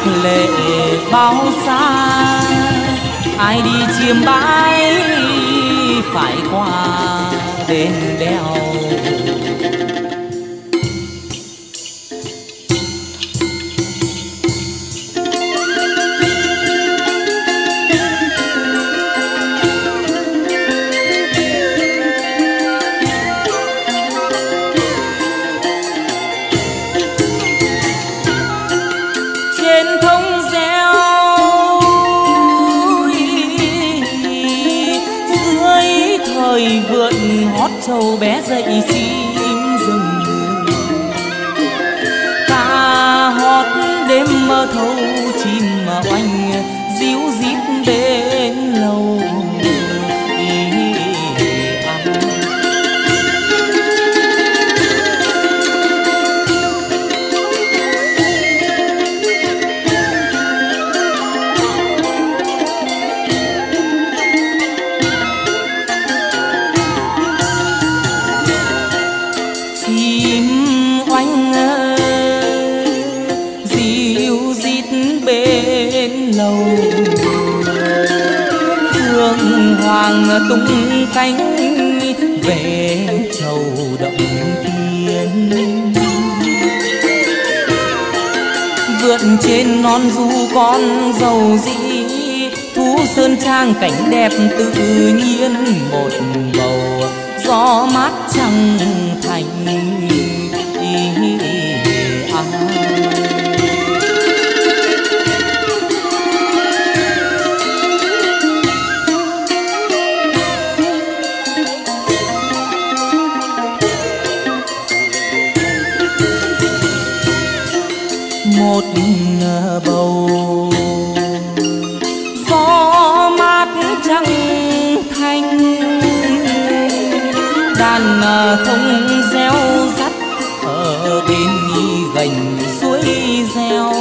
lệ bao xa, ai đi chiêm bái phải qua đền đèo. Vượn hót trâu bé dậy chim rừng, ca hót đêm mơ thâu chim mà oanh díu dít bên lầu. Phương hoàng tung cánh về chầu động tiên, vượt trên non du con dầu dĩ, thú sơn trang cảnh đẹp tự nhiên một bầu gió mát trăng thành. Một bầu gió mát trăng thanh, đàn thông reo rắt ở bên gành suối reo.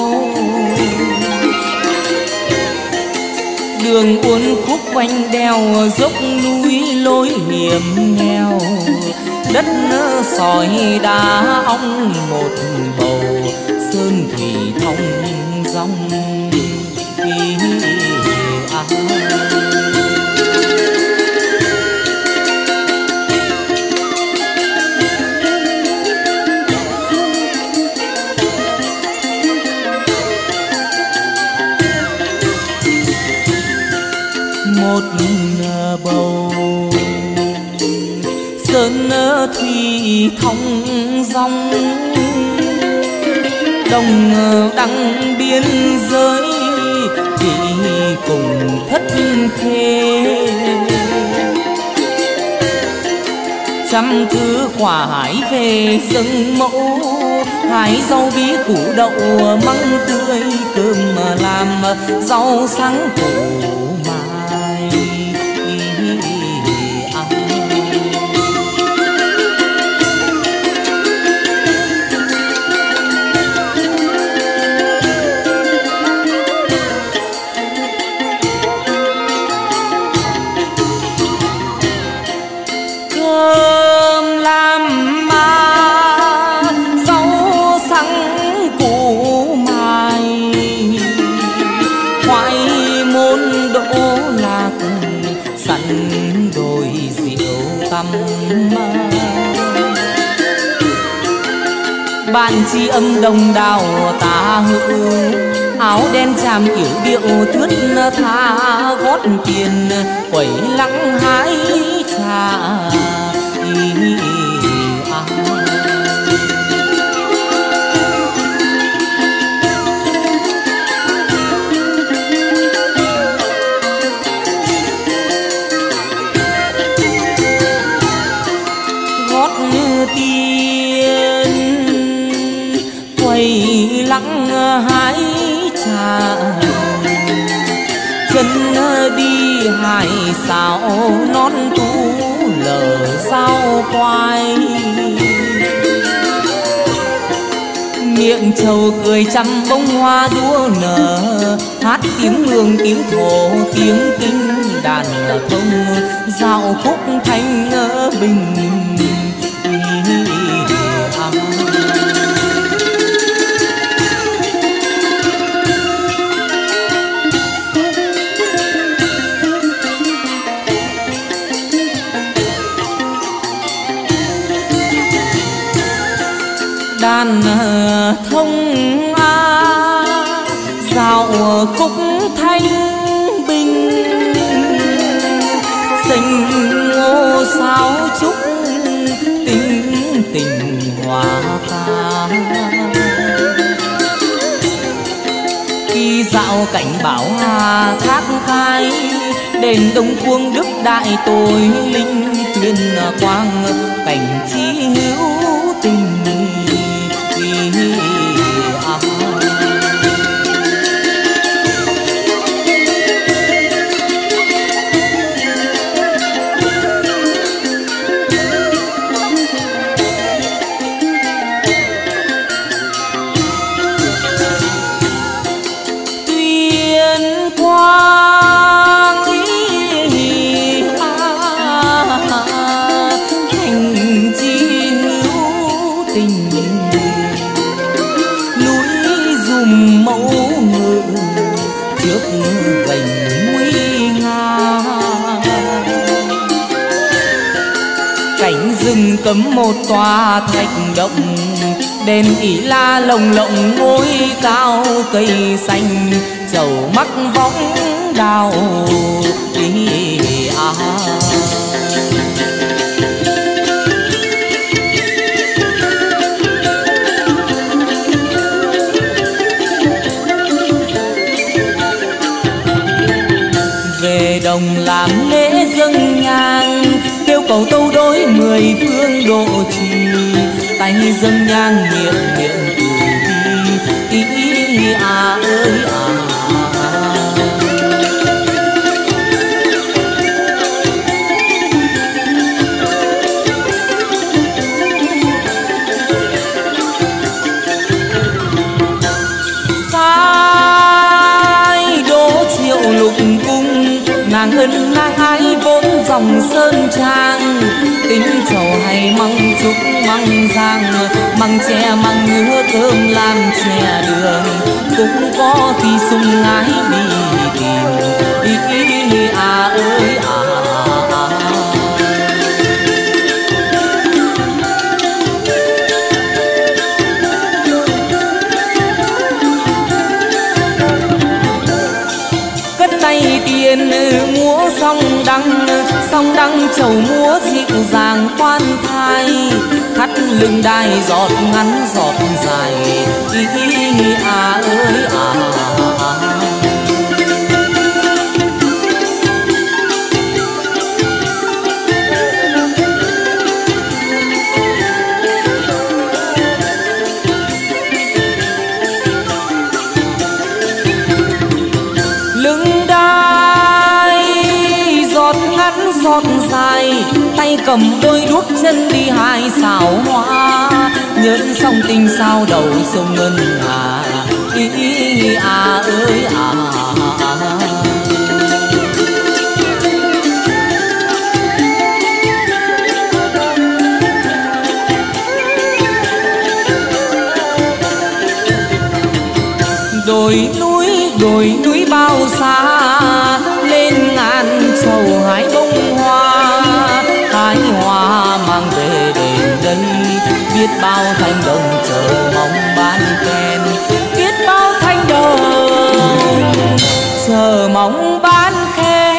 Đường uốn khúc quanh đèo dốc núi lối hiểm nghèo, đất sỏi đá ong một bầu sơn thủy thông dòng. Một bầu sơn thủy thông dòng, đồng đăng biên giới thì cùng thất khê. Trăm thứ quả hái về rừng mẫu, hái rau bí củ đậu măng tươi, cơm làm rau sáng củ mai ăn. Bạn tri âm đồng đào ta hữu, áo đen chàm yểu điệu thướt tha, gót tiền quẩy lắng hái trà. Gót tiền quẩy lắng hái trà, chân đi hải xảo non tú lờ sao quay. Miệng trầu cười trăm bông hoa đua nở, hát tiếng mường tiếng thổ tiếng kinh, đàn thông dạo khúc thanh bình. dạo khúc thanh bình, xanh ngô sao chúc tình tình hoa ca. Khi dạo cảnh bảo hà thác khai, đền Đông Cuông Đức Đại Tội linh tuyên quang, cảnh chi hữu tình cấm một tòa thạch động, đền ỷ la lồng lộng ngôi cao cây xanh, chầu mắc võng đào đi về đồng làm lễ dâng nhang, kêu cầu tâu đối 10 phương độ trì, tay dâng nhang miệng miệng từ bi ơi sai đỗ triệu lục cung, nàng ân nàng ái vốn dòng sơn trang, tính trầu hay măng trúc măng giang, măng tre măng ngứa cơm làm chè đường, cũng có khi sung ái đi tìm ơi cất tay tiền múa song đăng chầu múa dịu dàng khoan thai, thắt lưng đai giọt ngắn giọt dài ơi giọt dài, tay cầm đôi đuốc chân đi hai xào hoa, nhẫn song tình sao đầu sông ngân hà ơi đồi núi bao xa, lên ngàn trầu hái bông hoa, hái hoa mang về đền đây, biết bao thanh đồng chờ mong ban khen, biết bao thanh đồng chờ mong ban khen.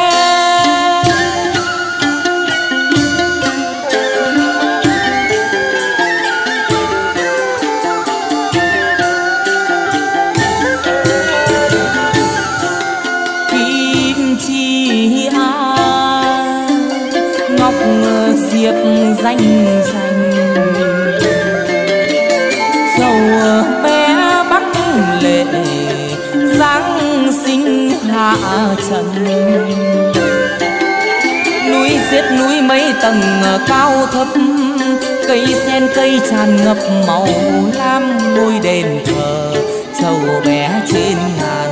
Diệp danh dầu bé Bắc lệ, giáng sinh hạ trần, núi xiết núi mấy tầng cao thấp, cây sen cây tràn ngập màu lam, ngôi đền thờ trầu bé trên ngàn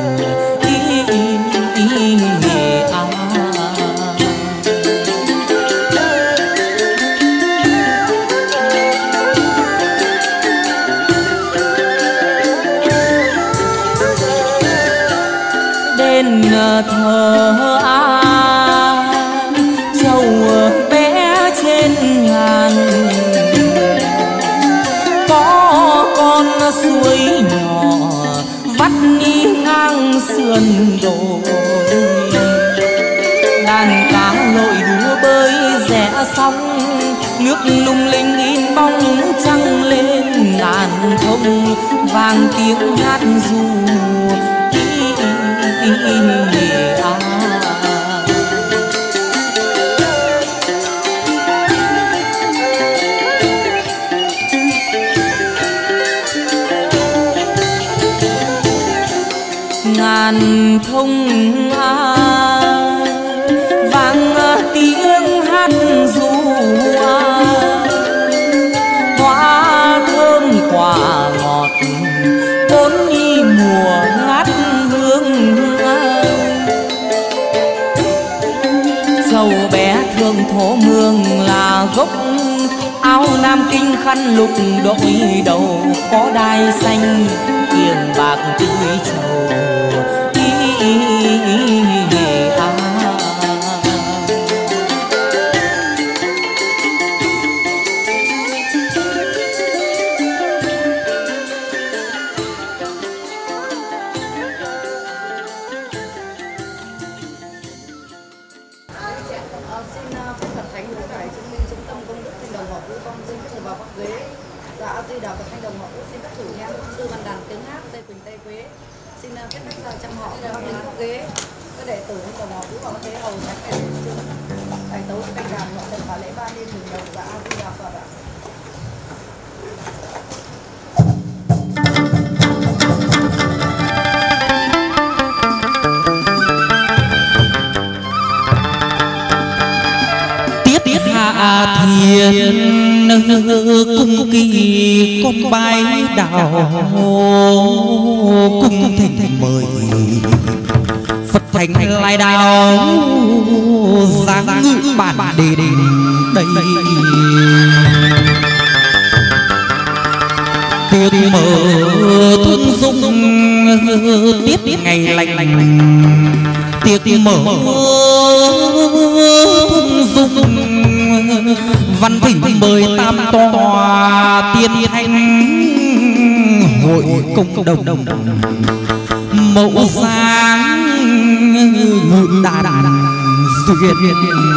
thờ trầu bé trên ngàn, có con suối vắt đi ngang sườn đồi. Đàn cá lội đúa bơi rẽ sóng, nước lung linh in bóng trăng lên ngàn thông, vang tiếng hát ru ngàn thông vang tiếng hát ru hoa thơm quả ngọt bốn nhi mùa ngát hương. Châu bé thương thổ mương là gốc, áo nam kinh khăn lục đội đầu, có đai xanh kiềng bạc tươi trầu. Thiên cung kỳ con bay đào cung thành mời Phật thành lai đào giáng ngự bản đền đây. Tiếng mở thuần dung tiết ngày lành, tiếng mở thuần dung văn thỉnh mời tam tòa tiên thanh hội công đồng mẫu sáng ngự đàn duyên.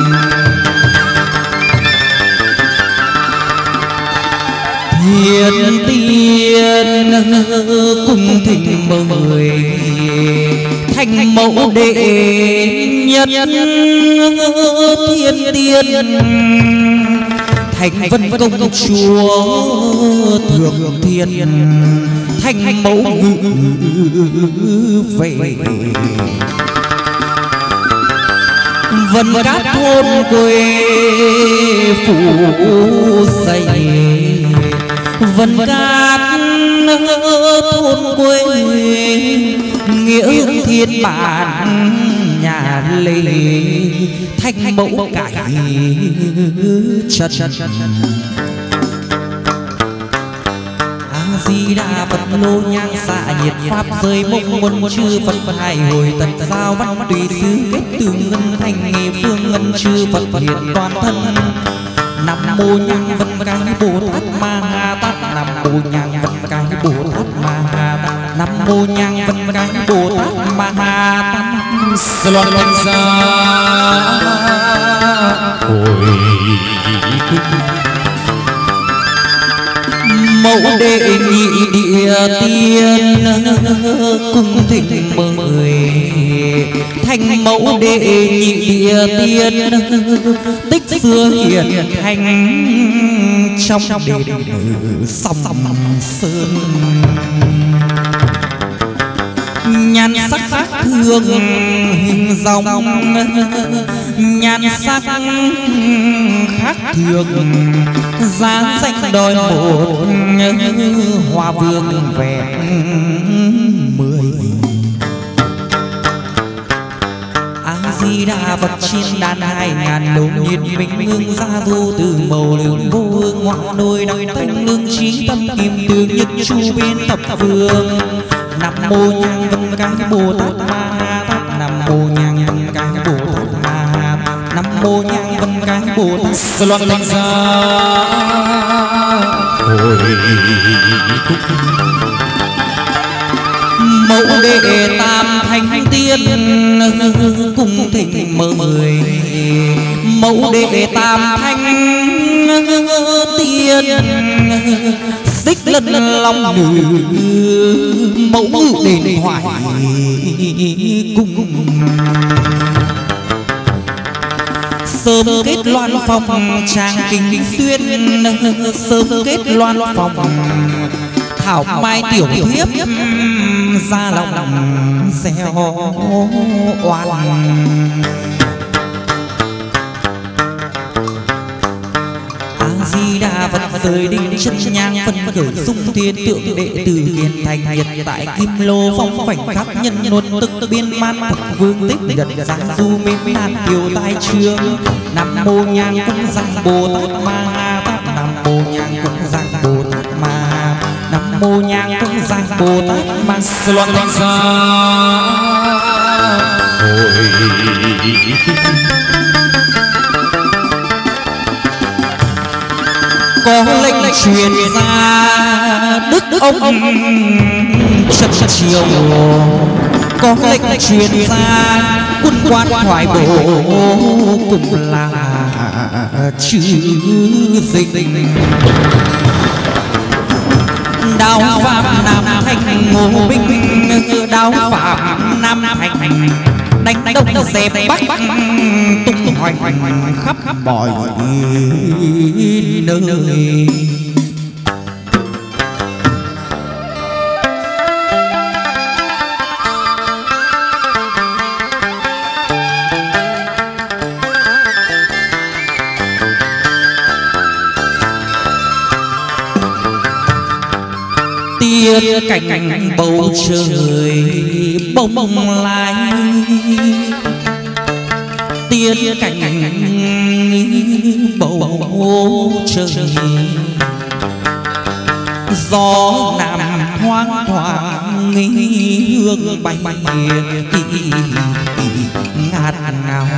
Thiên tiên cùng thỉnh mời thành mẫu đệ nhất thiên tiên, thành vân công chúa thượng thiên, thành mẫu ngự về. Vân cát thôn quê phủ dày, vân cát thôn quê nghĩa hương thiên bản nhà lê, thanh mẫu cải trần. A Di Đà Phật lô nhang xạ nhiệt pháp rơi mông muôn chư Phật hải hồi tận giao văn tùy sư kết từ ngân thành nghề phương ngân chư Phật hiện toàn thân. Nam mô nhang vân cái Bồ Tát Ma Ha Tát, Nam mô nhang vân cái Bồ Tát Ma Ha Tát, Nam mô nhang vân cái Bồ Tát Ma Ha Tát. Loan loan ra hồi mẫu đệ nhị địa tiên cung thỉnh mời thành mẫu đệ nhị địa tiên tích xưa hiển thành trong đền song sơn. Nhan sắc khác thường hình dòng, nhan sắc khác thường dáng danh đòi một hoa vương vẹn 10. A Di Đà Phật trên đàn 2000 lô nhiệt minh hương gia du từ màu lương vô hương ngọa đôi đăng thanh lương trí tâm kim tương nhất chu bên thập phương. Nam mô nhang vân cái Bồ Tát Ma Ha Tát, Nam mô nhang vân cái Bồ Tát Ma Ha Tát, Nam mô nhang vân cái Bồ Tát. Loan loan ra hồi mẫu đệ tam thánh tiên cung thỉnh mời mẫu đệ tam thánh tiên xích lân long nữ mẫu ngự đền hoài cung sớm kết loan phòng trang kinh xuyên sớm kết loan phòng thảo mai tiểu thiếp ra lòng gieo oan A Di Đà Phật rời đinh chân nhang phân khởi sung thiên tượng đệ tử hiền thành hiện tại kim lô phong khoảnh khắc nhân nôn tức biên man Phật vương tích nhật giang du mênh man tiêu tai trường nam mô nhang cung giang bồ tát ma tát nam mô nhang cung giang bồ tát ma nam mô nhang cung giang bồ tát ma loạn thành ra có lệnh truyền ra đức ông trật triều có lệnh truyền ra quân quan thoại bộ cùng là chữ dịch đao phạm nam thành ngô binh đao phạm nam thành đánh đông dẹp bắc tung hoành khắp mọi nơi tiên cảnh bầu trời bông lai tiên cảnh bầu trời gió nam thoáng thoáng hương bay ngát ngào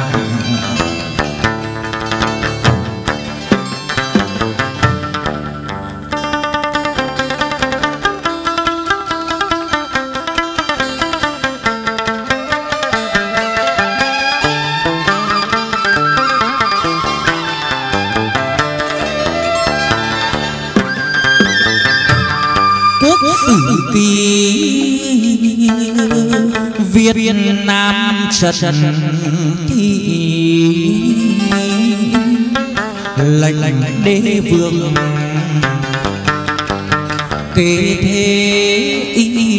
Việt Nam trần thị lệnh đế vương kế thế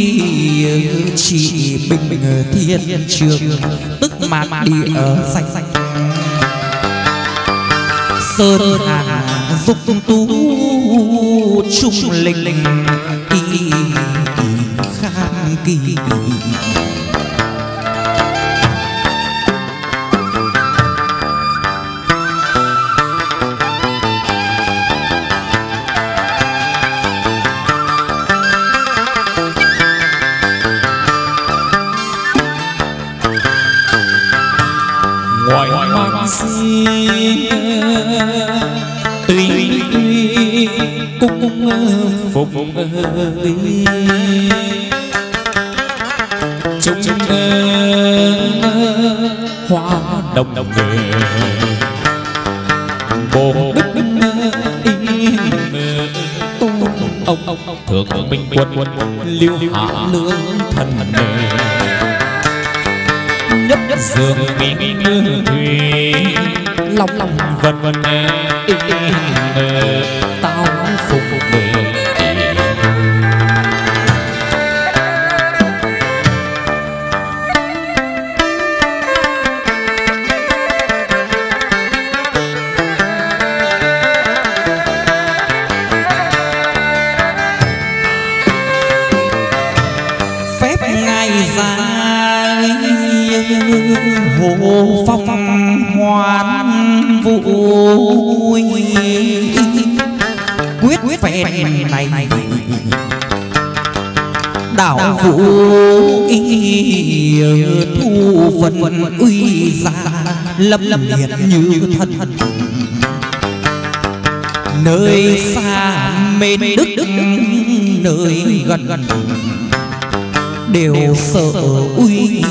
chỉ bình thiên trường tức mạc địa ở danh sơn hà dục tú trung linh khang kỳ ngoài mang si tùy cung phục chúng hoa đồng về bồ đức tôn ông thượng minh quân liêu hạ lương thần nhất dương miên thủy long vân vân tao phục về phép ngài ra hồ phong hoan vui quyết phèn này đảo vũ thu phần uy ra lâm liệt như thân nơi xa mến đức nơi gần đều sợ uy.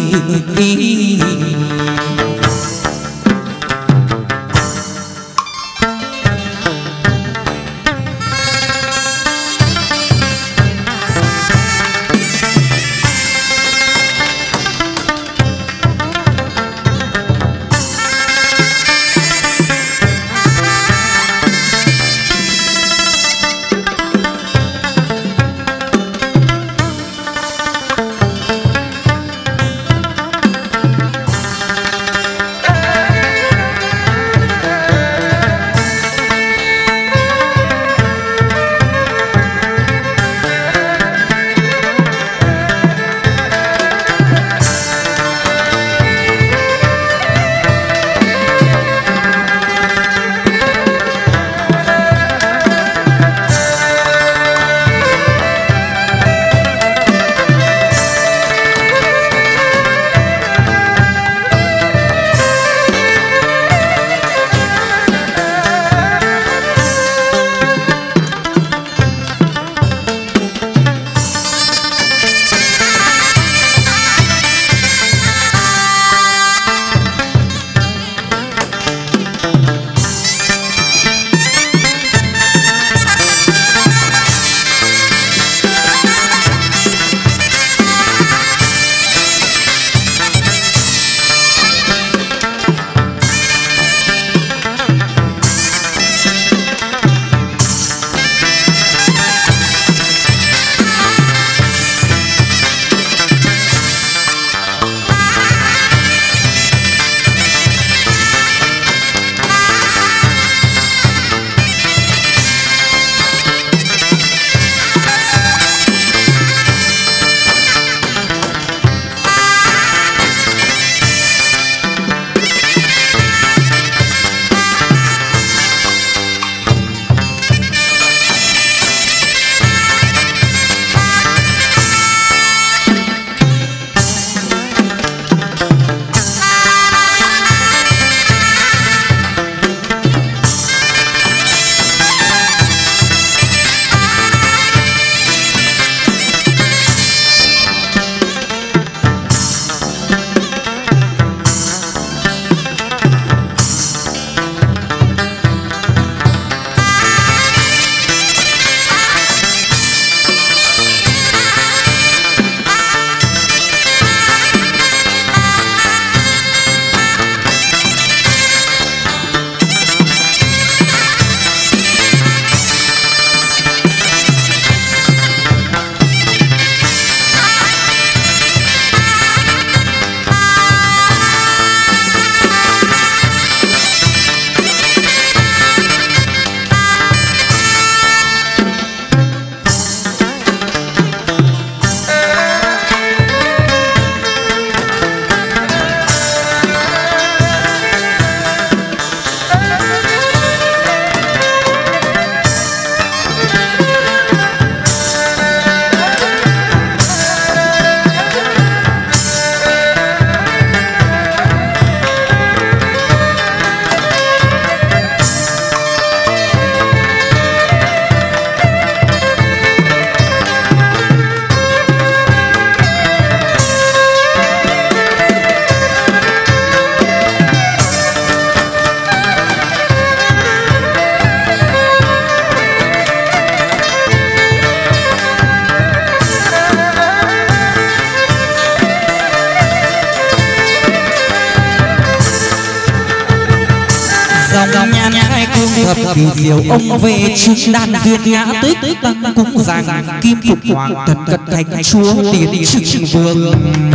dòng nhan hai cung thập kỳ diệu ông về trước đàn duyệt ngã tích tăng cung rằng kim phục hoàng tần cật thành chúa tiến trưng vương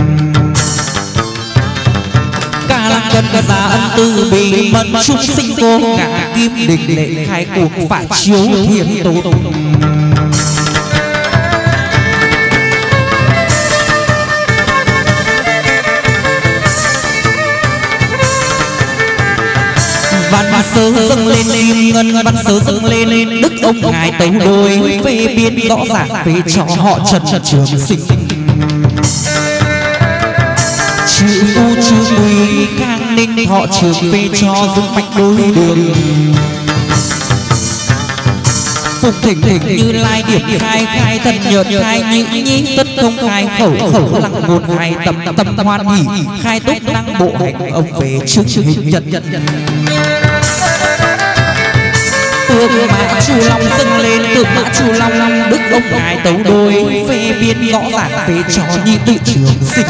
cả lăng cân cả gia ân từ bi mật chúng sinh cô ngã kim đỉnh lệ khai cuộc phải chiếu thiên tổ văn sớ dâng lên kim ngân văn sớ dâng lên đức ông ngài tấu đôi phê biên rõ ràng về cho họ trần trường sinh chữ u chữ quý khang ninh họ trường phê cho dung mạch đôi đường phục thỉnh thỉnh như lai điểm khai khai thần nhợt khai nhị nhi tất không khai khẩu khẩu lăng ngôn hai tâm tâm hoan hỷ khai túc năng bộ hành ông về trước hình nhật tượng mã Chu Long dâng lên tượng mã Chu Long đức ông ngài tấu đôi phê biên rõ ràng phê cho nhị tự trường sinh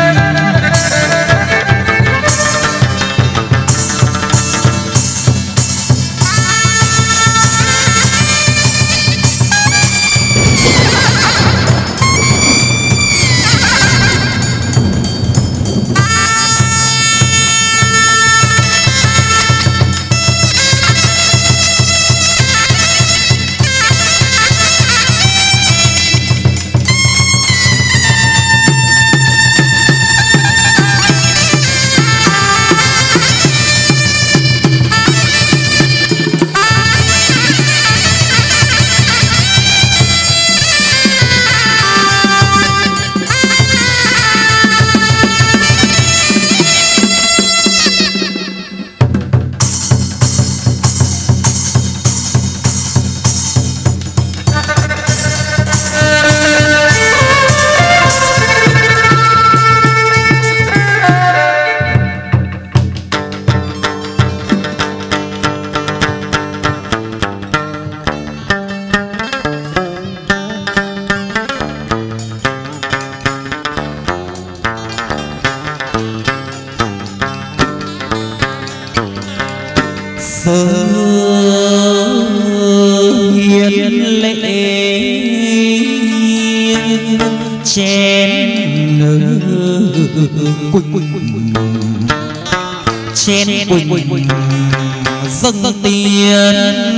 chén quỳnh dâng tiền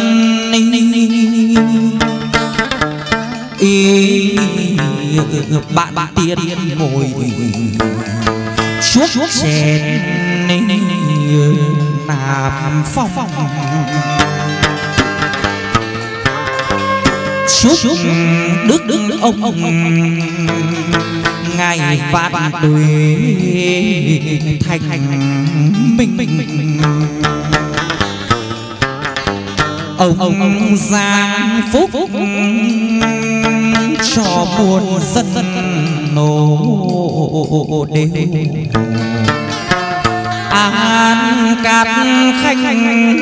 bạn tiền ngồi chuốc chén nạp phong chúc đức ông ngài vạn tuế thành minh ông giang phúc cho muôn dân nô đều an cát khanh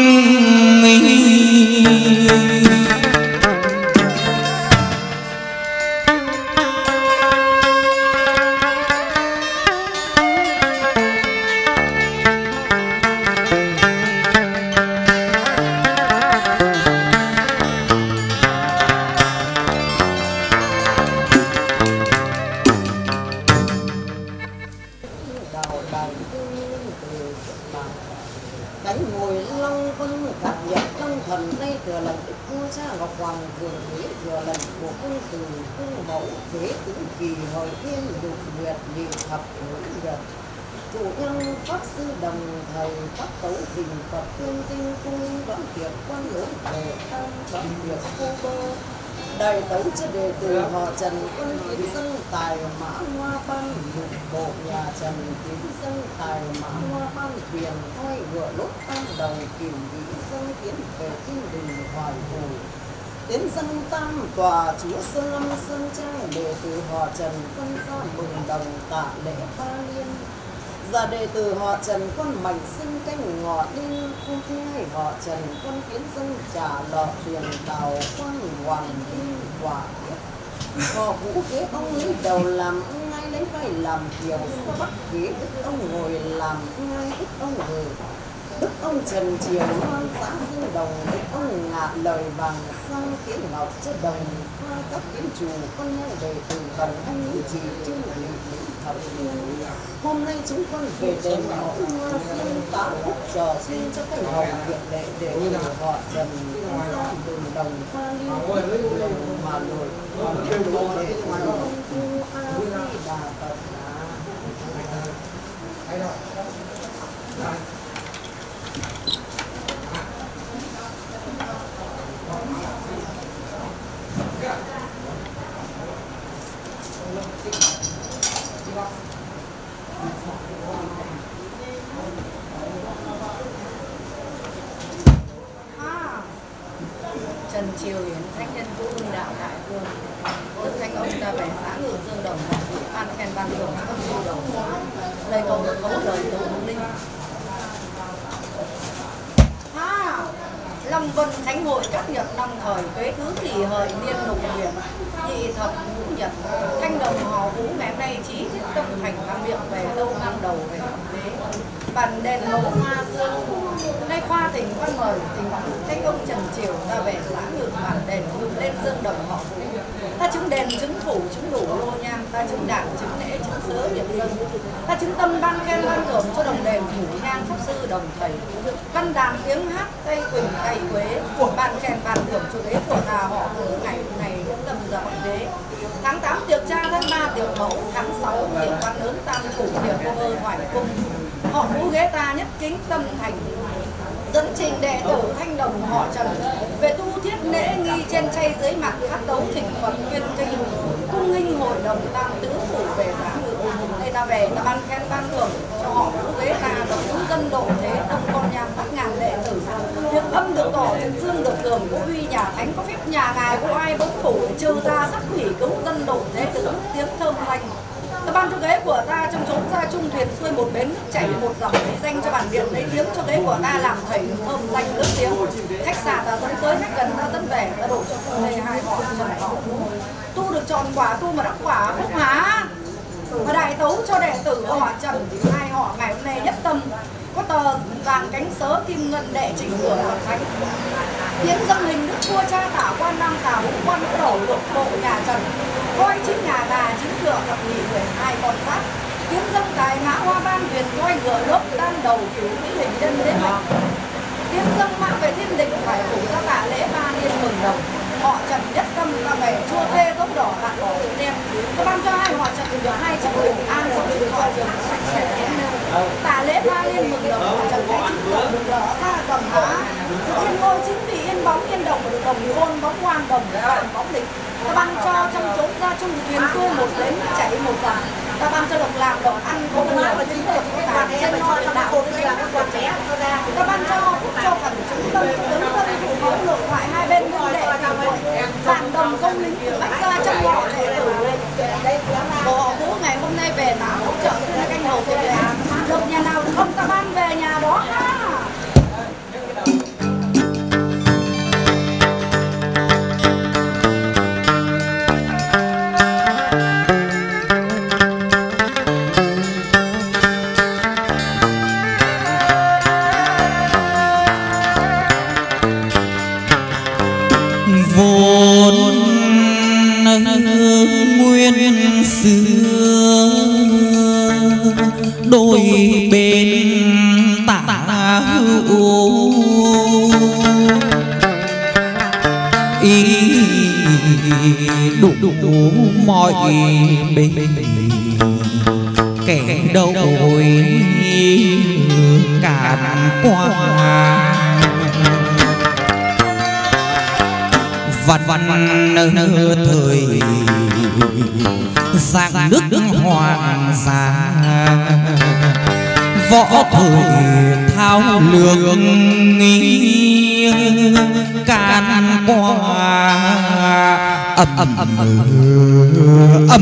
đầy tấu cho đệ tử họ Trần quân tiến dân tài mã hoa ban lục bộ nhà Trần tiến dân tài mã hoa ban thuyền thôi ngựa lốt tam đồng kìm vĩ dân tiến về thiên đình hoài hồ tiến dân tam tòa chúa sơn lâm sơn trang đệ tử họ Trần quân ra mừng đồng tạ lễ ba liên gia đệ tử họ Trần quân mạnh sinh canh ngọ đinh cung hai họ Trần quân tiến dân trả lọ tiền tàu quan hoàng đinh quả họ vũ kế ông lấy đầu làm ngay lấy vai làm kiều bắt kế đức ông ngồi làm ngay đức ông ngồi đức ông Trần Triều Loan xã Dương Đồng đức ông ngạ lời bằng sang kiến ngọc cho đồng pha các kiến chủ con nhang đệ tử bằng anh chỉ trưng lý thập hôm nay chúng con về đền mẫu hoa xin tạ phúc trò xin cho các hồng viện lệ để họ Trần ra đường đồng pha liên mà nổi để mà ông tu a di đà Phật Trần Triều Yến Thánh Nhân Vũ Hưng Đạo Đại Vương đức thánh ông ta về xã Ngự Dương Đồng ban khen ban thưởng các sư đồng đây câu lời từ linh. Long Vân Thánh hội các nhật năm thời tuế thứ kỷ hợi niên lục huyền nhị thập ngũ nhật thanh đồng hò vũ ngày hôm nay chí thiết tâm thành tham miệng về lâu năm đầu về học đế bàn đèn mẫu hoa dương nay khoa tỉnh văn mời tỉnh thánh ông Trần Triều ta về xã Ngự bàn đèn lên dương đồng họ vũ ta chứng đèn chứng phủ chứng đủ lô nhang ta chứng đảng chứng lễ chứng sớ điểm dân ta chứng tâm ban khen ban thưởng cho đồng đền thủ nhang pháp sư đồng thầy văn đàn tiếng hát cây quỳnh cây quế của ban khen ban thưởng cho ghế của ta họ ở ngày cũng lâm giờ học đế tháng 8 tiệc cha tháng 3 tiệc mẫu tháng 6 tiệc văn lớn tam phủ tiệc cô ơ thoại cung họ vũ ghế ta nhất kính tâm thành dẫn trình đệ tử thanh đồng họ Trần về tu thiết lễ nghi trên chay dưới mặt hát tấu thỉnh Phật tuyên kinh cung nghinh hội đồng tam tứ phủ về giá Ngự đây ta về ta ban khen ban thưởng cho họ vũ ghế ta đồng chúng dân độ thế đông con nhang bắt ngàn đệ tử việc âm được tỏ trực dương được tường có uy nhà thánh có phép nhà ngài có ai bấn phủ trừ ta sắc hủy cứu dân độ thế tử tiếng thơm lành ta ban cho ghế của ta trong chốn ra chung thuyền xuôi một bến nước chảy một dòng lấy danh cho bản điện lấy tiếng cho ghế của ta làm thầy thơm danh nước tiếng khách xa ta dẫn tới khách gần ta dẫn về ta đổ cho phụ đây hai họ Trần họ tu được tròn quả tu mà đắc quả phúc há và đại tấu cho đệ tử họ Trần hai họ ngày hôm nay nhất tâm có tờ vàng cánh sớ kim ngân đệ chỉnh sửa làm thánh tiến dâng hình đức vua cha tả quan nam tả vũ quan đỡ đầu lục bộ nhà Trần coi chín nhà gà chín cửa thập nhị 12 con phát tiến dâng tài mã hoa ban huyền coi ngựa lốp tam đầu cứu mỹ hình nhân đến mạch tiến dâng mã về thiên định phải phủ ra tạ lễ ba niên mừng đồng họ Trần nhất tâm ta về chua thê gốc đỏ hạt đỏ đen ta ban cho hai họ Trần được 200 bình an cho chữ họ Trần sạch sẽ kém nêu tạ lễ ba niên mừng đồng họ Trần cái chữ được được lỡ ra cầm há yên ngôi chính vì yên bóng yên đồng được đồng khôn bóng quang đồng vạn bóng địch ta ban cho trong chốn ra chung thuyền xuôi một bến chảy một dòng ta ban cho độc làm độc ăn có một là chính được có tàn trên no ta đạo trên các con trẻ ta ban cho phúc cho thần chúng tâm tướng tâm phụ mẫu nội ngoại hai bên nhân đệ cả hội vạn đồng công lính bách ra trong họ đệ tử bộ vũ ngày hôm nay về tá hỗ trợ cho canh hầu về được nhà nào không ta ban về nhà đó ha. Nguyên xưa đôi bên tả hữu ý đủ mọi bên kẻ đầu cản qua văn thời dạng nước hoàng gia võ thời thao lược nghi can qua ầm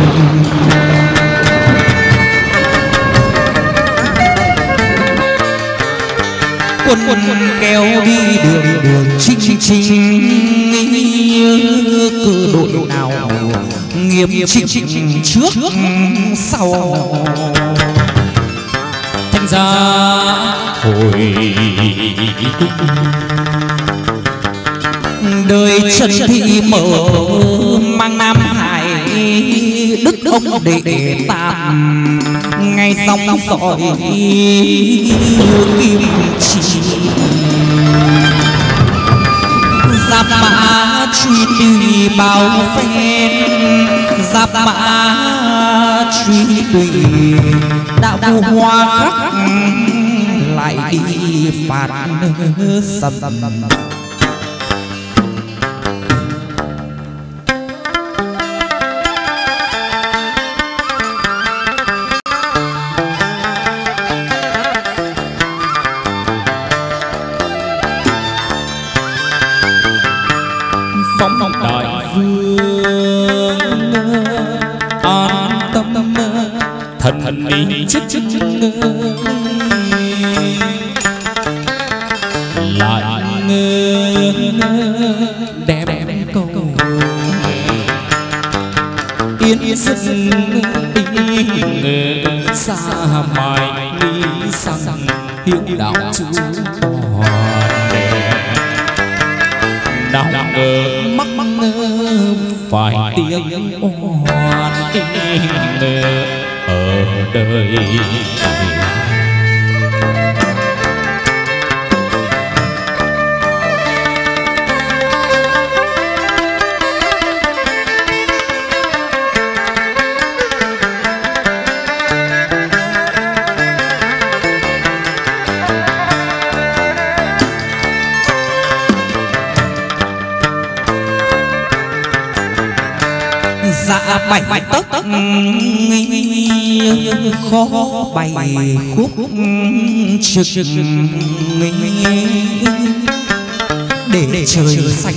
quân kéo đi đường chinh cử đội nào nghiêm chỉnh trước sau thành ra hồi đời Trần Thị mở mang Nam Hải đức ông đệ tam ngày sóng sỏi kim chỉ giáp mã truy tùy bao phen giáp mã truy tùy đạo hoa khắc lại đi phạt sầm đại vương tâm thần ý chất lại đem câu yên giấc xa mãi nghĩ rằng hiếu đạo chú nào ngờ mắc phải tiếng oan ở đời. Dạ bảy tóc khó bày khúc trực để trời xanh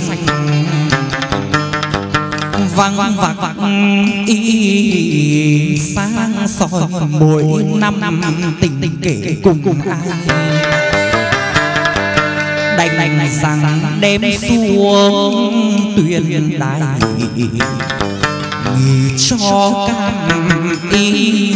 vang vang y sáng soi mỗi năm tình kể cùng ai đành rằng đem xuống tuyên đài cho cam ý.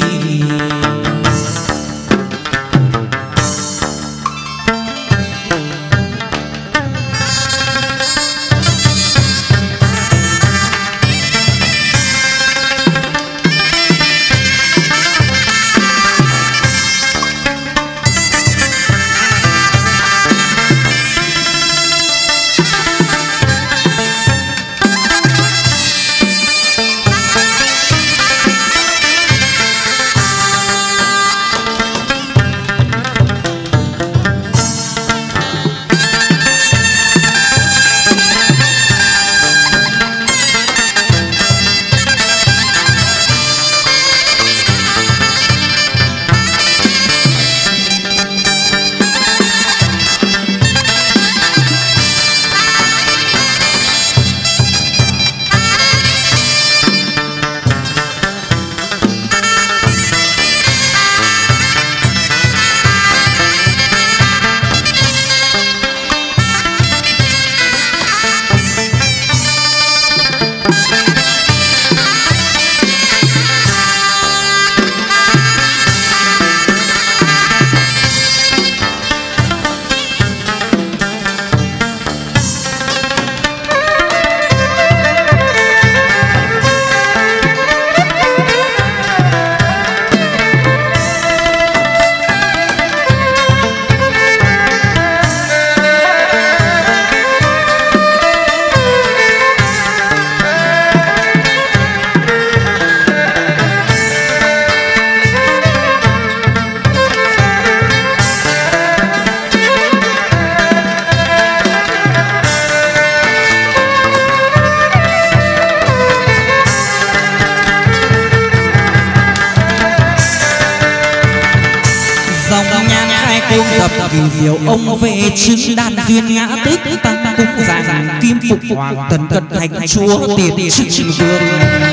Kỳ diệu ông về chứng đan duyên ngã tích tăng cung giảng kim phục hoàng tần cận thành chúa tiền trinh vương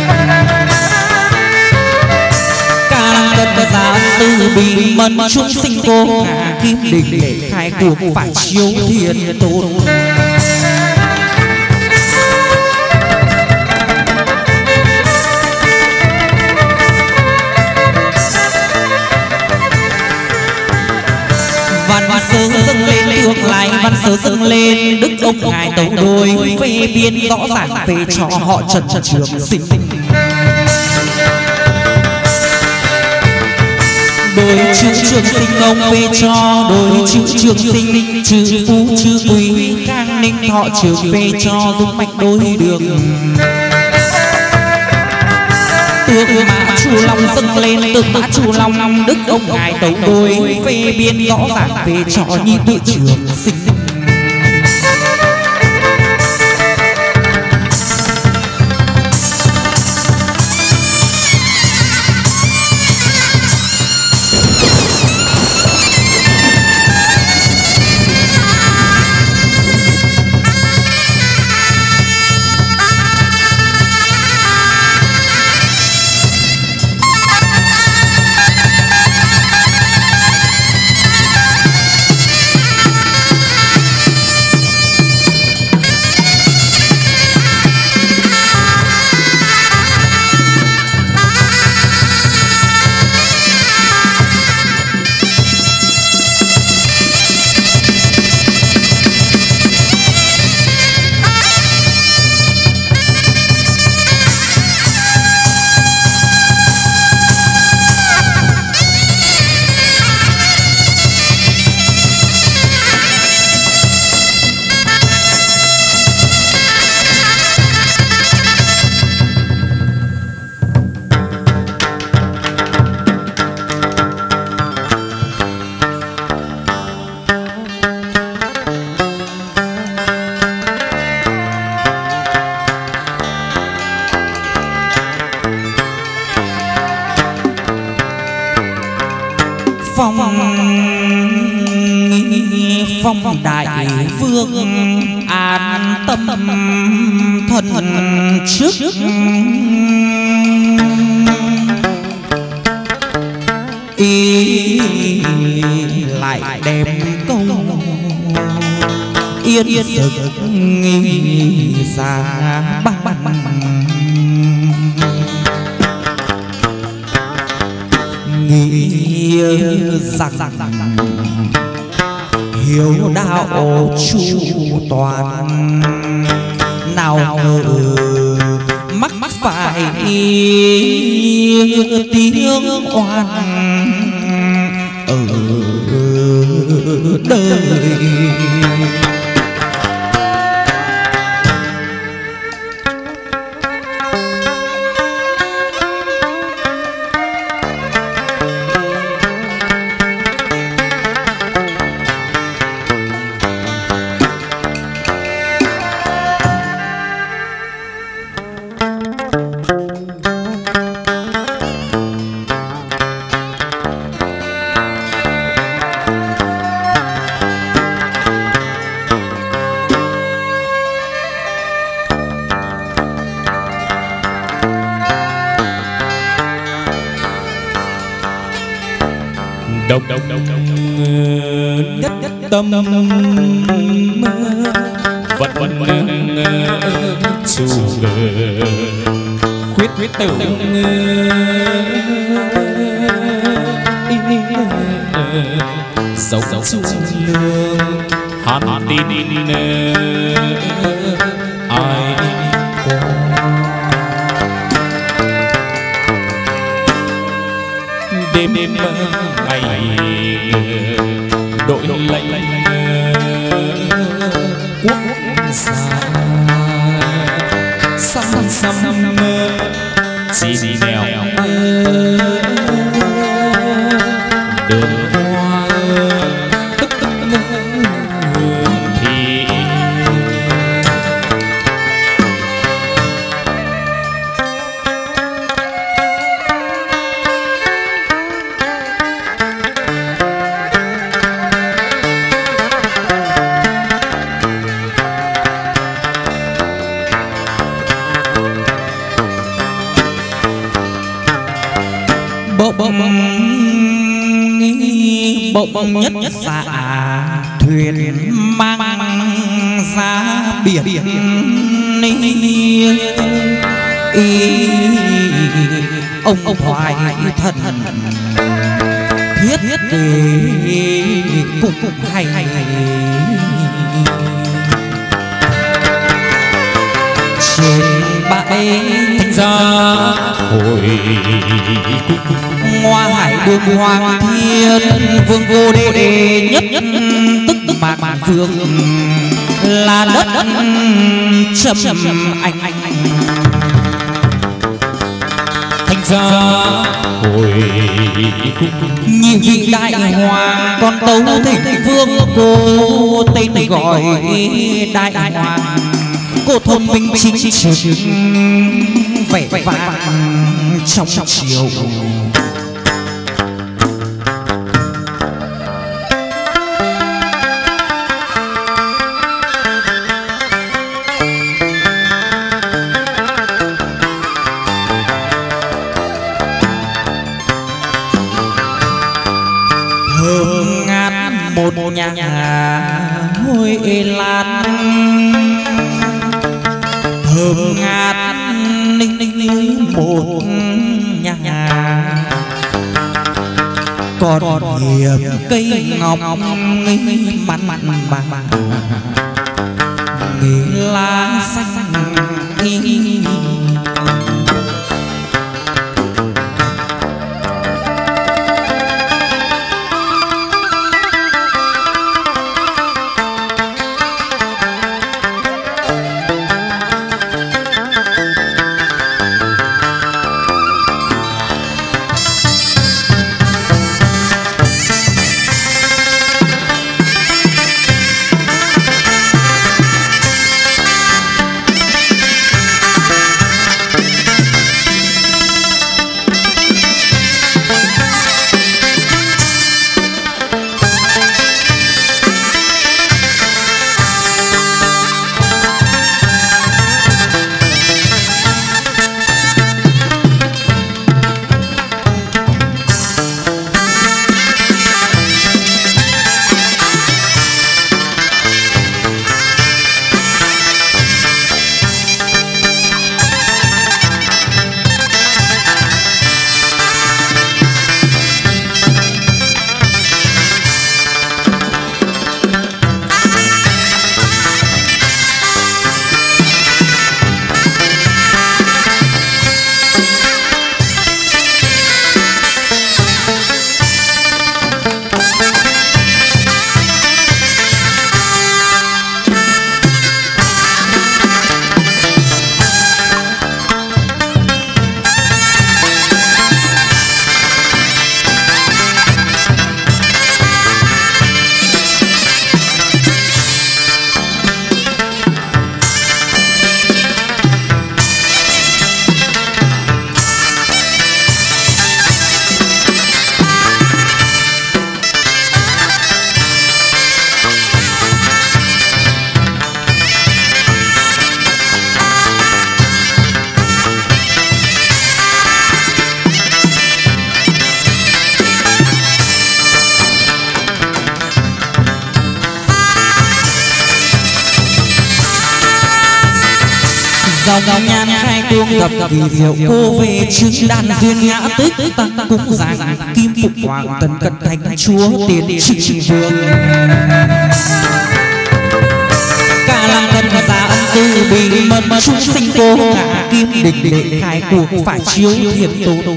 ca tân giá từ bi mẫn chúng sinh cô ngã kim đình để khai cuộc phải chiếu thiên tôn. Văn sớ dâng lên tương lai văn sớ dâng lên đức ông ngài tấu đôi phê biên rõ ràng về cho họ trần trường sinh đôi chữ trường sinh ông phê cho đôi chữ trường sinh chữ phú chữ quý khang ninh thọ trường phê cho dung mạch đôi đường tượng mã Chu Long dâng lên tượng mã Chu Long đức ông ngài tấu đôi phê biên rõ ràng về cho nhi tự trường sinh. phong đại vương an tâm thần trước ý lại đem câu yên sực ra ban nghĩ rằng hiếu đạo chu toàn nào ngờ mắc phải tiếng oan ở đời. nhất tâm vật chủ khuyết tử dấu trung lương hàn tin ai đêm đêm ngày đội lệnh quốc gia xăm xăm chỉ đèo đường hoa tức thì bỗng nhất xạ thuyền mang ra biển ông thoại thần thiết kể cũng hay trên bãi ra hồi hoa hải đường hoàng thiên vương vô đế nhất tức mạc vương là đất trầm anh thành ra hồi nhị vị đại hoàng con tấu thịnh vương cô tên gọi đại hoàng cô thông minh chính trực vẻ vang trong chiều thơm ngát một nhà hôi lan thơm ngát ninh một nhà còn hiệp cây ngọc mặn bà nghề lá xanh dòng nhan khai cuồng thập kỳ diệu cô về chứng đàn duyên ngã tích tăng cung giảng kim phục hoàng tần cận thánh chúa tiến trị vương cả làng thân già ân tư bị mật chúng sinh cô ngã kim địch để khai cuộc phải chiếu thiên tôn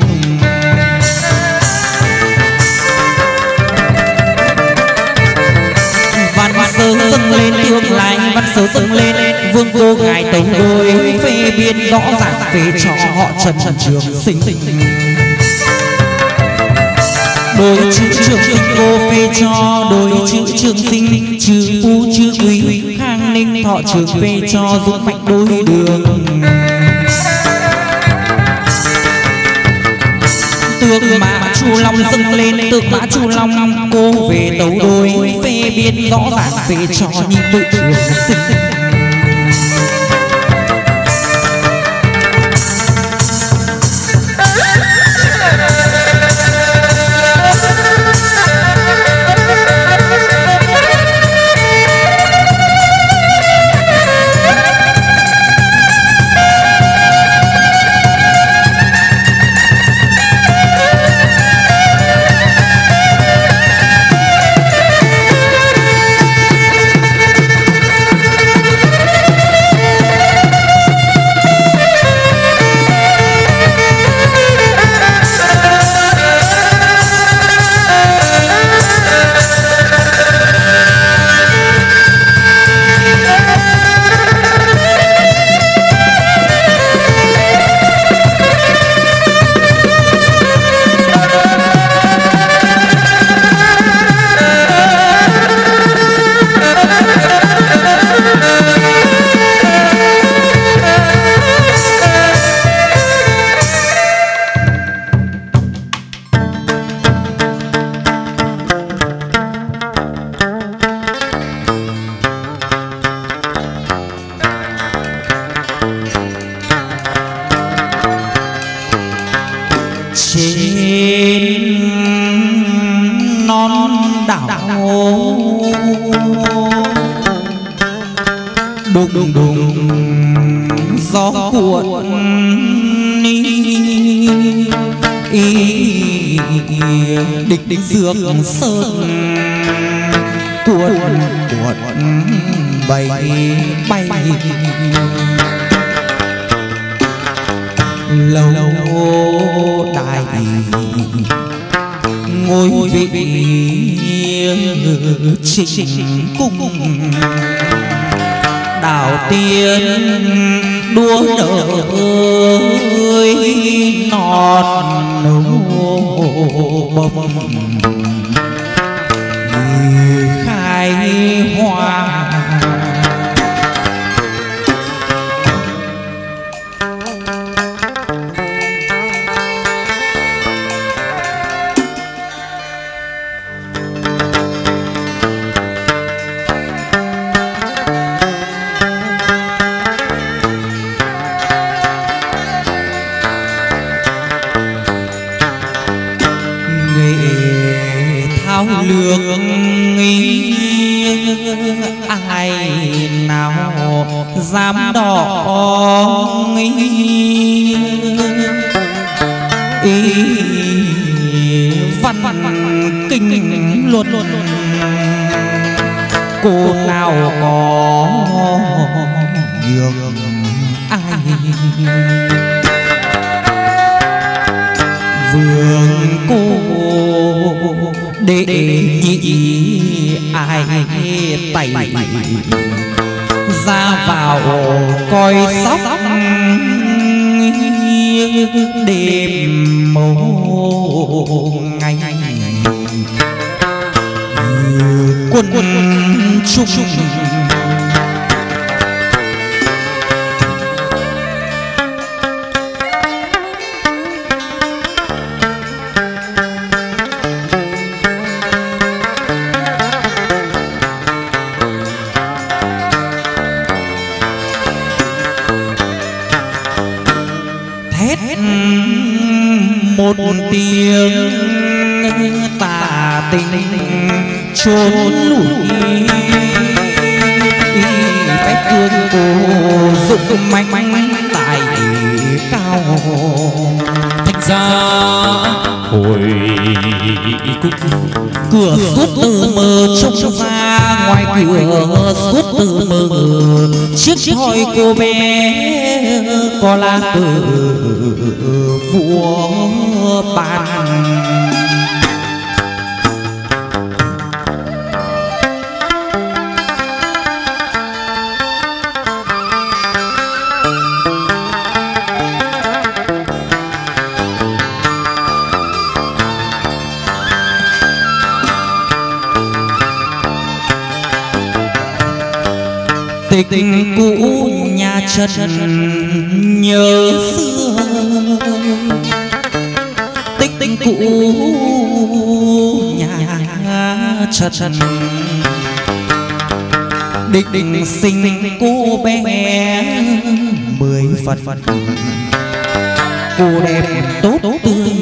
văn sớ dâng lên tương lai văn sớ dâng lên vương cô ngài tấu đôi phê biên rõ ràng về cho họ trần trường sinh đôi chữ trường sinh cô phê cho đôi chữ trường sinh chữ phú chữ quý khang ninh thọ trường phê cho dũng mạnh đôi đường tượng mã chu long dâng lên tượng mã chu long cô về tấu đôi phê biên rõ ràng phê cho nhị tự trường sinh đùng đùng gió cuộn địch địch dược sơn cuộn cuộn bay bay lâu đài ngôi vị chính cung đào tiên đua nở non nấu bông khai hoa lương ai nào dám đỏ văn kinh luật cô nào có nhường ai vương cô để nhị ai tay ra vào coi sóc đêm màu ngày quân chung một tiếng tà tình trốn lùi phép thương cô dụng mạnh cao. Thành ra hồi cửa suốt từ mờ trông ra ngoài cửa suốt từ mờ chiếc thoi cô bé có lá cờ vua bàn. Tình cũ nhà Trần nhớ xưa, tình cũ nhà Trần định sinh cô bé 10 phần, cô đẹp tốt tươi.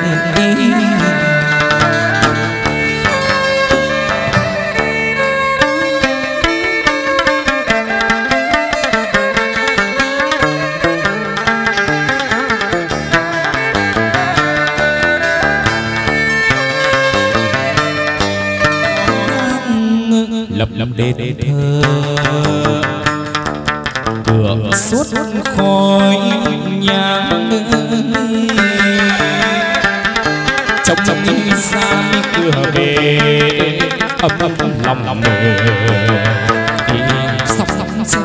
lầm đền thờ cửa suốt khói nhang trong xa cửa bể ấm lòng mơ sóng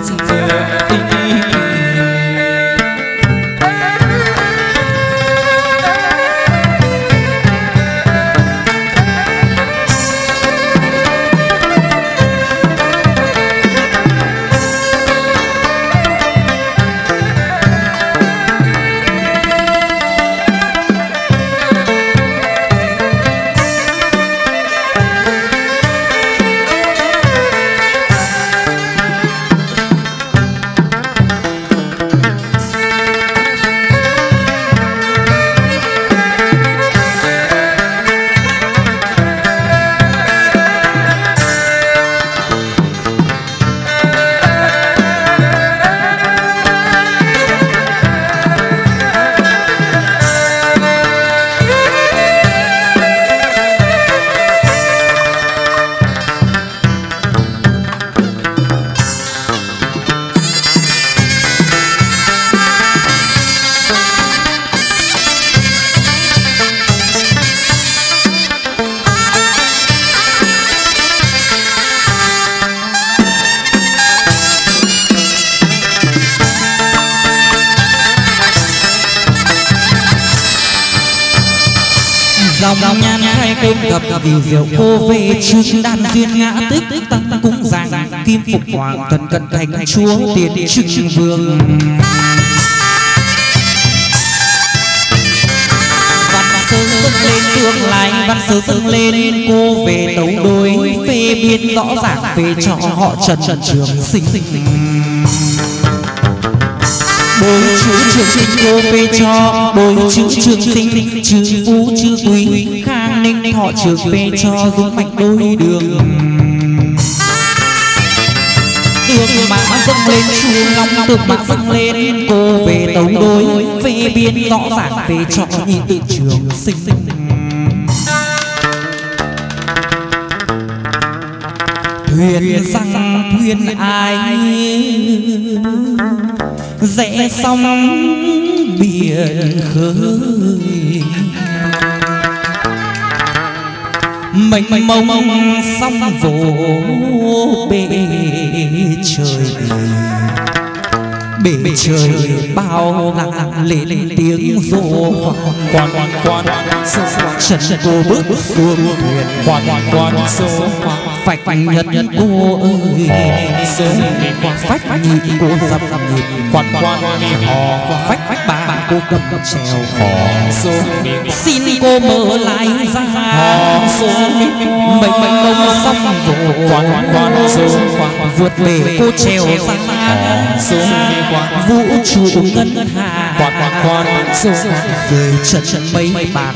dòng nhan hai kênh thập vì diệu cô về chương đan duyên ngã tích tăng cung giang kim phục hoàng thần cận thành chúa tiền trưng vương. Văn sơ dâng lên tương lai, văn sơ dâng lên cô về tấu đối phê biên rõ ràng về cho họ Trần Trường Sinh. Đôi chữ Trường Sinh cô phê cho đôi chữ Trường Sinh, chữ phú chữ quý khang ninh họ Trường phê cho dung mạnh đôi đường. Tượng mã dâng lên chu long, tượng mã dâng lên cô về tấu đối phê biên rõ ràng về cho nhị tự Trường Sinh. Thuyền răng thuyền ai rẽ sóng biển khơi, mênh mông sóng vỗ bể trời, bể trời bao la lên tiếng rô khoan trần cô bước xuống thuyền khoan số phách nhật cô ơi phách nhị cô dập nhịp khoan mi hò phách bà cô cầm trèo hò xin cô mở lại ra mênh mông sóng vỗ vượt bể cô trèo ra vũ trụ ngân hà rơi chân mây bạc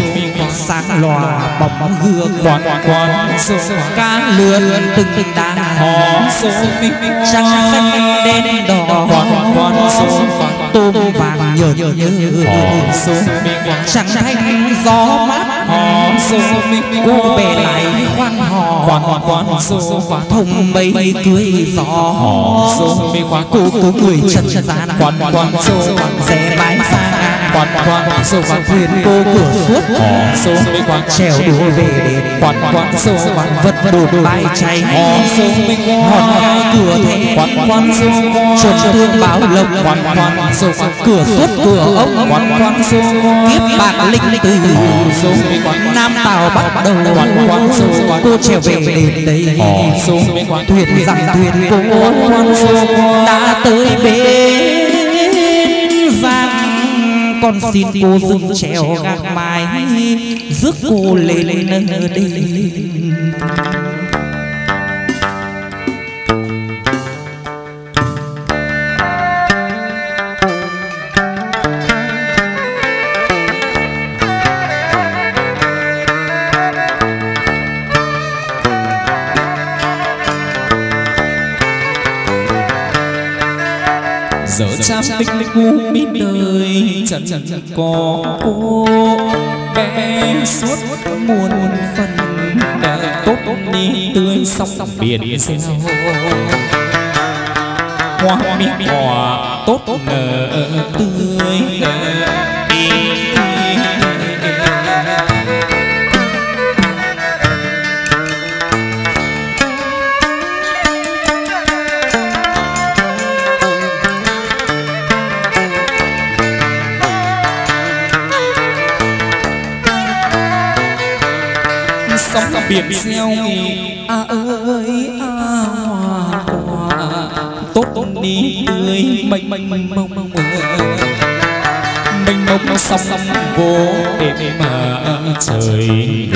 sáng lòa bóng gương cá lươn từng đàn họ trăng xanh đen đỏ tôm vàng nhờ trăng thanh gió mát cô bè lại khoan hò thông mây cưới gió cô người chân gian rẽ bãi xa thuyền cô cửa suốt trèo đua về đền vật đồn bay cháy hòn gai cửa thế chuẩn thương báo lộc cửa suốt cửa ốc kiếp bạc linh từ Nam Tào bắt đầu cô trèo về đền đây thuyền rằng thuyền cô đã tới bến giang con xin cô dừng trèo gác mái rước cô lên đền. giờ trăm tích cũ biết đời chẳng có cô bé suốt muôn phần tốt đi tươi sóng biển reo hoa mi hoa tốt nở tươi sóng biển reo ơi hoa quả tốt đi tươi mênh mông sóng vô đêm mà trời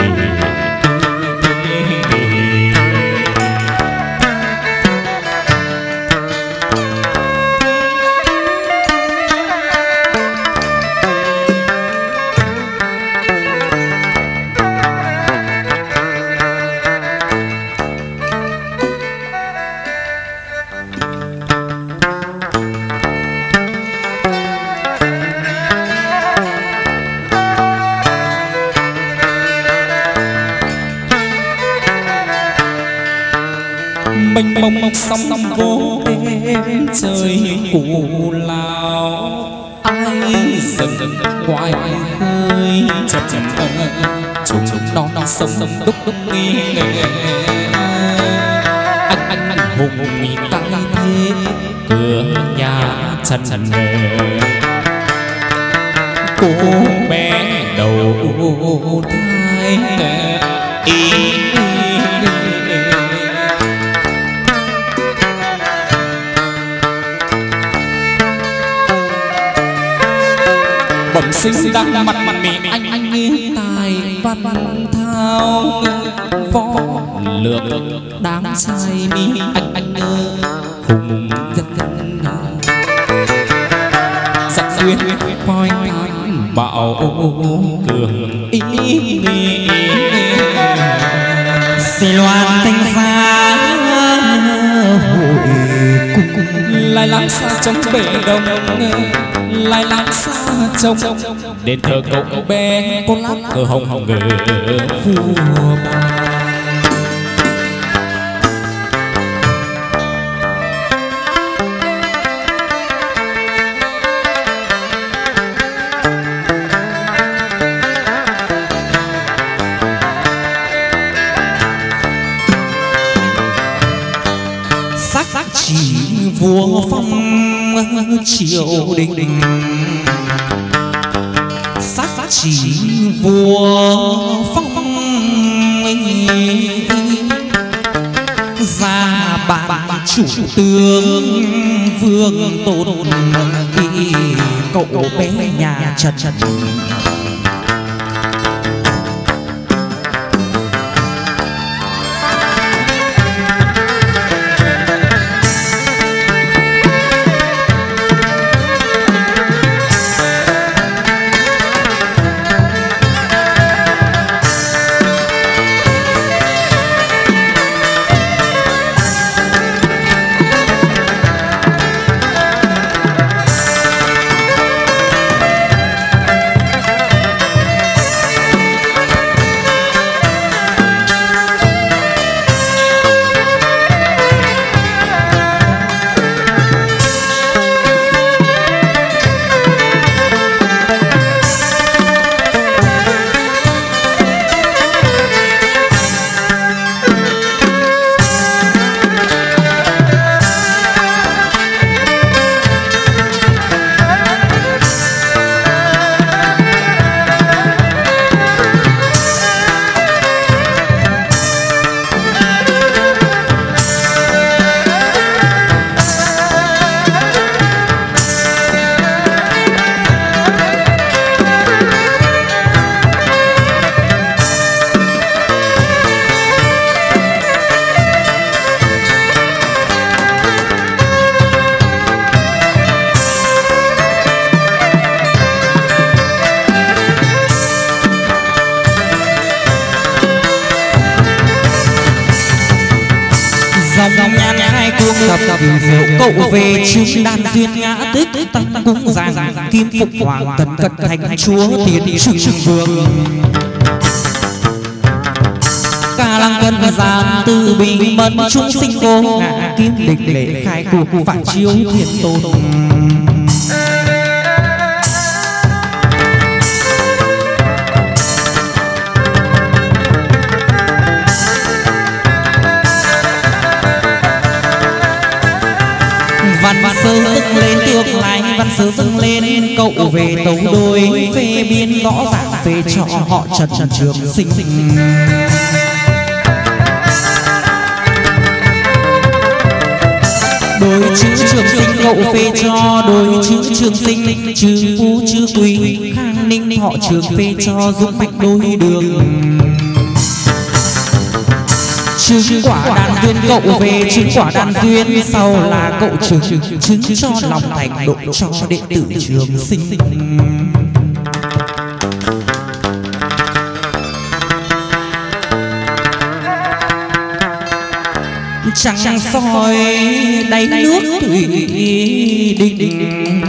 mênh mông sóng vô đêm trời cù lao ai dần ngoài khơi chậm trùng non sông đúc nghi anh hùng nghỉ tay thế cửa nhà chân cô bé đầu thai bẩm sinh đang mặt mị anh tài văn thao võ lược đáng trai mi anh hùng dân giặc nguyên voi bảo cường ý xì loan thanh xa hội cung lại làm xa trong bể đông lại làm xa trông đền thờ cậu bé có lát cờ hồng ngờ vua bà sắc chỉ vua phong triều đình sắc chỉ vua phong ra bản chủ tướng vương tôn cậu bé nhà Trần kỳ diệu cậu về chứng đan duyên ngã tích tăng cung giang kim phục hoàng thần cận thành chúa tiến trừng vương ca lăng cân gian từ bi mẫn chúng sinh vô ngã kim địch lễ khai cuộc phản chiếu thiên tôn văn sơ dâng lên tương lai văn sơ dâng lên cậu về tấu đôi phê biên rõ ràng về cho họ trần trường sinh đôi chữ trường sinh cậu phê cho đôi chữ trường sinh chữ phú chữ quý khang ninh họ trường phê cho dũng mạnh đôi đường chứng quả đan duyên cậu về chứng quả đan duyên sau là cậu chứng cho lòng thành độ cho đệ tử trường sinh trăng soi đáy nước thủy đình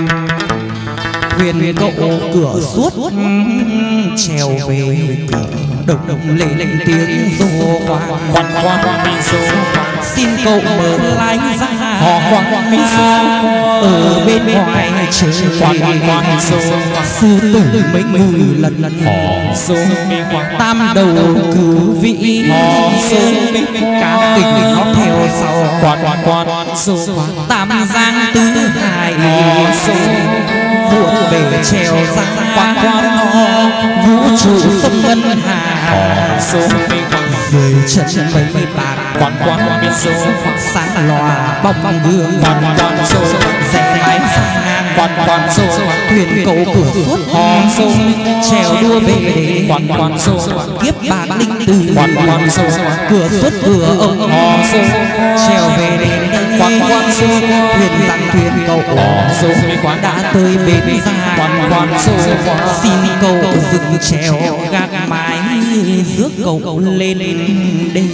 huyền cậu cửa suốt trèo về cửa đồng lên tiếng rô khoan khoan mi rô xin cậu mở lái ra họ khoan mi rô ở bên ngoài trời khoan rô sư tử mấy người lần họ rô tam đầu cửu vị họ rô cá kịch nó theo sau khoan rô tam giang tứ hải họ rô vuột bể trèo ra khoan vũ trụ sông ngân hà rời chân mấy bạc quan biên số sáng lòa bong gương rẽ mái xa ngang thuyền cầu cửa suốt hò trèo đua về để kiếp bạc linh từ cửa suốt cửa ông trèo về đến đây thuyền rằng thuyền cầu đã tới bến ra xin cầu dừng trèo gác mái rước cầu lên đêm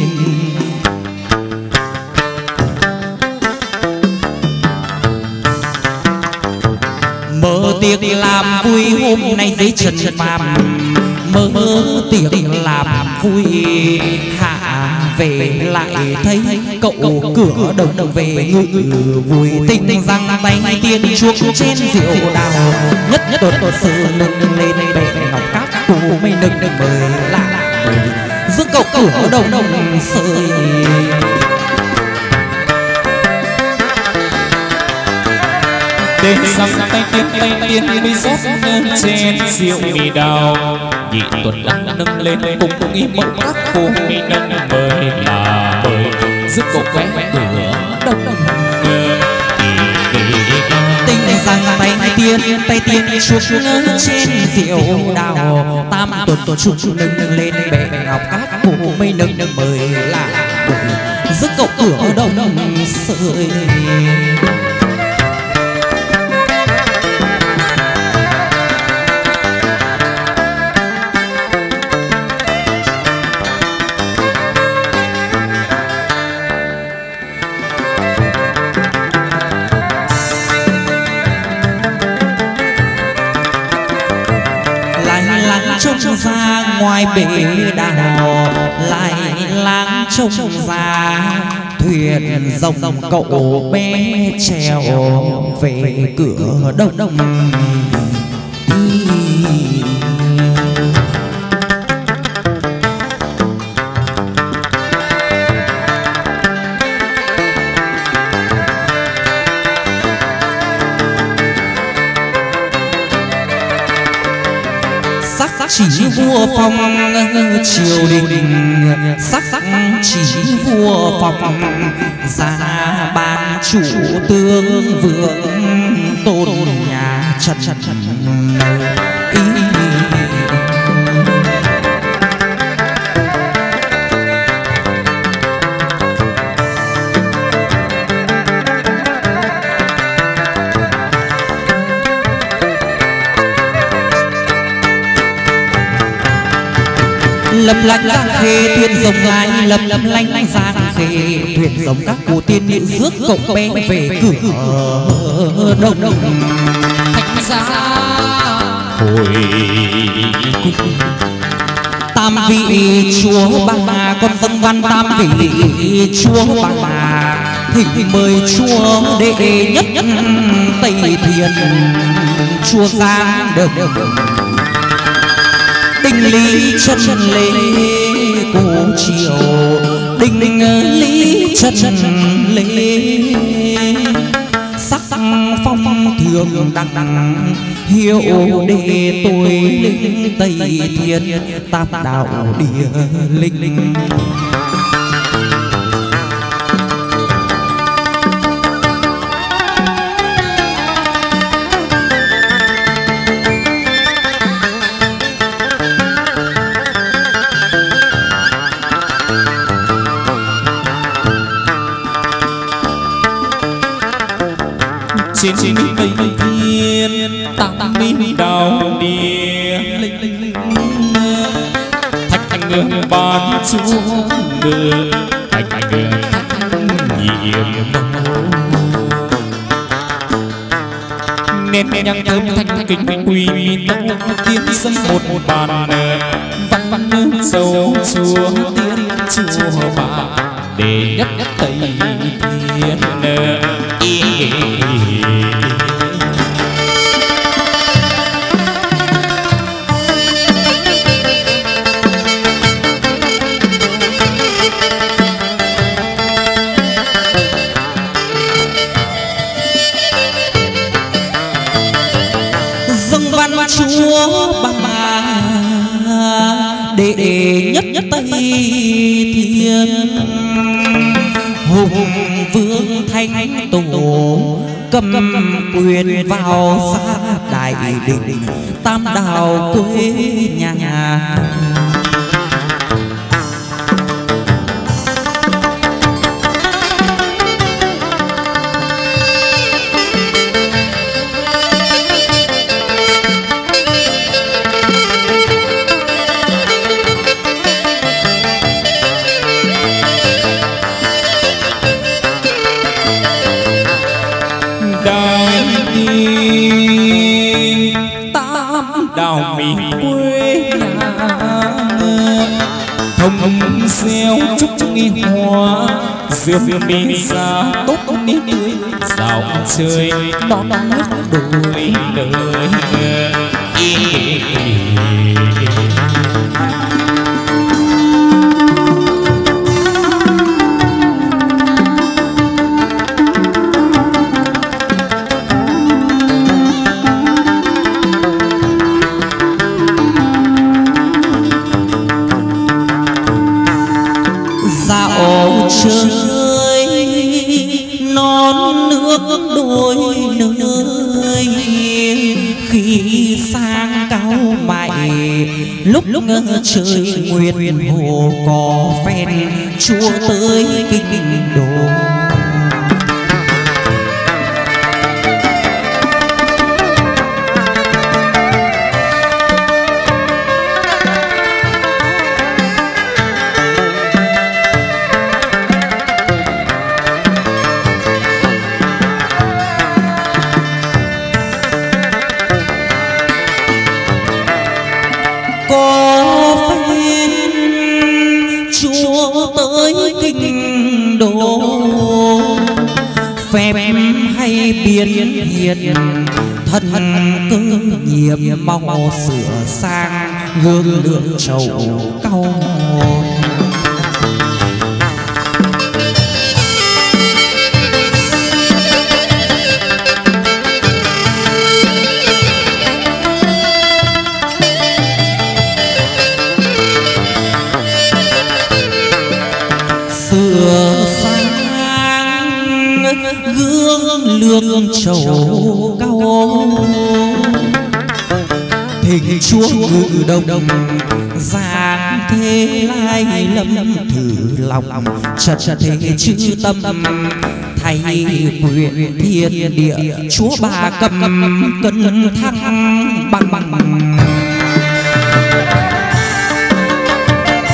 mơ tiệc làm vui hôm nay dưới trần phàm mơ tiệc làm vui hạ về lại thấy cậu cửa đồng về ngự vui tình rằng tay tiên chuốc trên rượu đào nhất đột sự nâng lên bệ ngọc các cụ mây nâng mời lạ giữa cậu cửa đồng sơi đêm rằm tay tiên đi rót trên rượu mì đào nhị tuần đang nâng lên cùng im mẫu các cô mì nâng mời là mời giữa cậu quét cửa đông tình rằng tay tiên chuốc trên rượu đào tam tuần chúc nâng lên bệ ngọc các cô mây nâng mời là giữa cậu cửa đông sơi trông ra ngoài bể đào lại láng trông ra thuyền rồng cậu bé trèo về cửa đông chỉ vua phong triều đình sắc chỉ vua phong ra ban chủ tướng vương tôn nhà Trần lập lánh giang khê thuyền rồng lại lập lánh giang khê thuyền rồng các cô tiên nữ rước cậu bé về cửa đông thánh giá hồi cung. Tam vị chúa bà con dâng văn tam vị chúa bà thỉnh mời chúa đệ nhất Tây Thiên chúa Giang Đực đinh lý chân lễ cổ triều đinh lý chân lễ sắc phong thường đặng hiệu để tôi linh Tây Thiên tam đạo địa linh. Trên Tây Thiên tam minh đạo địa linh thạch ngưỡng ban chúa ngự thạch nhiệm nên nhang thơm thanh kính quy tông tiên dân một bàn văn dấu chúa tiên chúa bà đệ nhất Tây Thiên dâng văn chúa bà đệ nhất Tây Thiên hùng vương thánh tổ cầm quyền vào xã đại định tam đảo quê nhà. đào miền quê nhà thông gieo chúc nghi hoa rượu mi xa tốt mi tươi dạo chơi đón nước đôi đời. dạo chơi non nước đôi nơi khi sang cao mại lúc trời nguyệt hồ có phen chúa tới kinh đô. Kinh đô phép hay biến hiện thân cơ nhiệm mong sửa sang hương lượng trầu cao. Sửa sang gương lương trầu cao thỉnh chúa ngự đông giang thế lai lâm thử lòng trật thế chữ tâm thay quyền thiên địa chúa bà cầm cân thăng bằng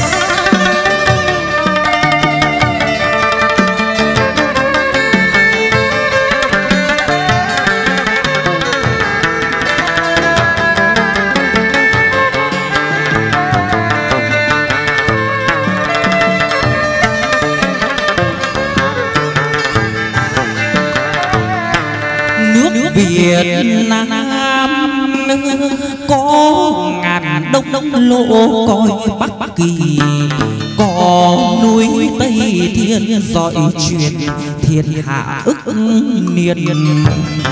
miền Nam có ngàn đông lộ coi Bắc Kỳ, có núi Tây Thiên dõi truyền thiên hạ ức niên.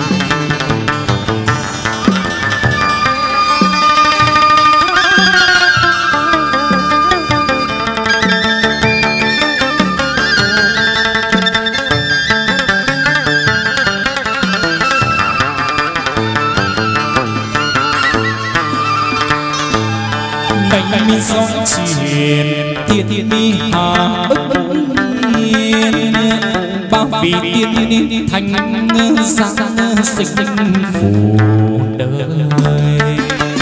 mi sóng triển thiên mi hà bất nhiên, bao vị tiên niên thành giang sinh phù đời.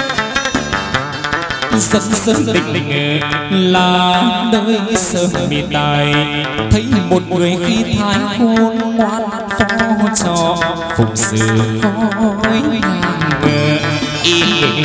Dân sơn định là nơi sơ mi tài, thấy một người khi thái khôn ngoan phó cho phụng sự khói ngờ ý.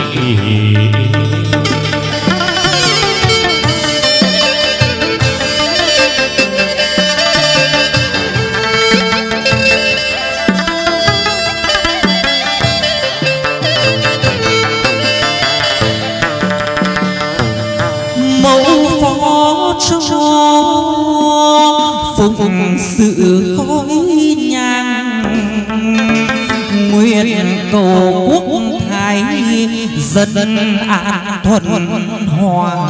phụng sự khói nhang, nguyện cầu quốc thái dân an thuận hòa.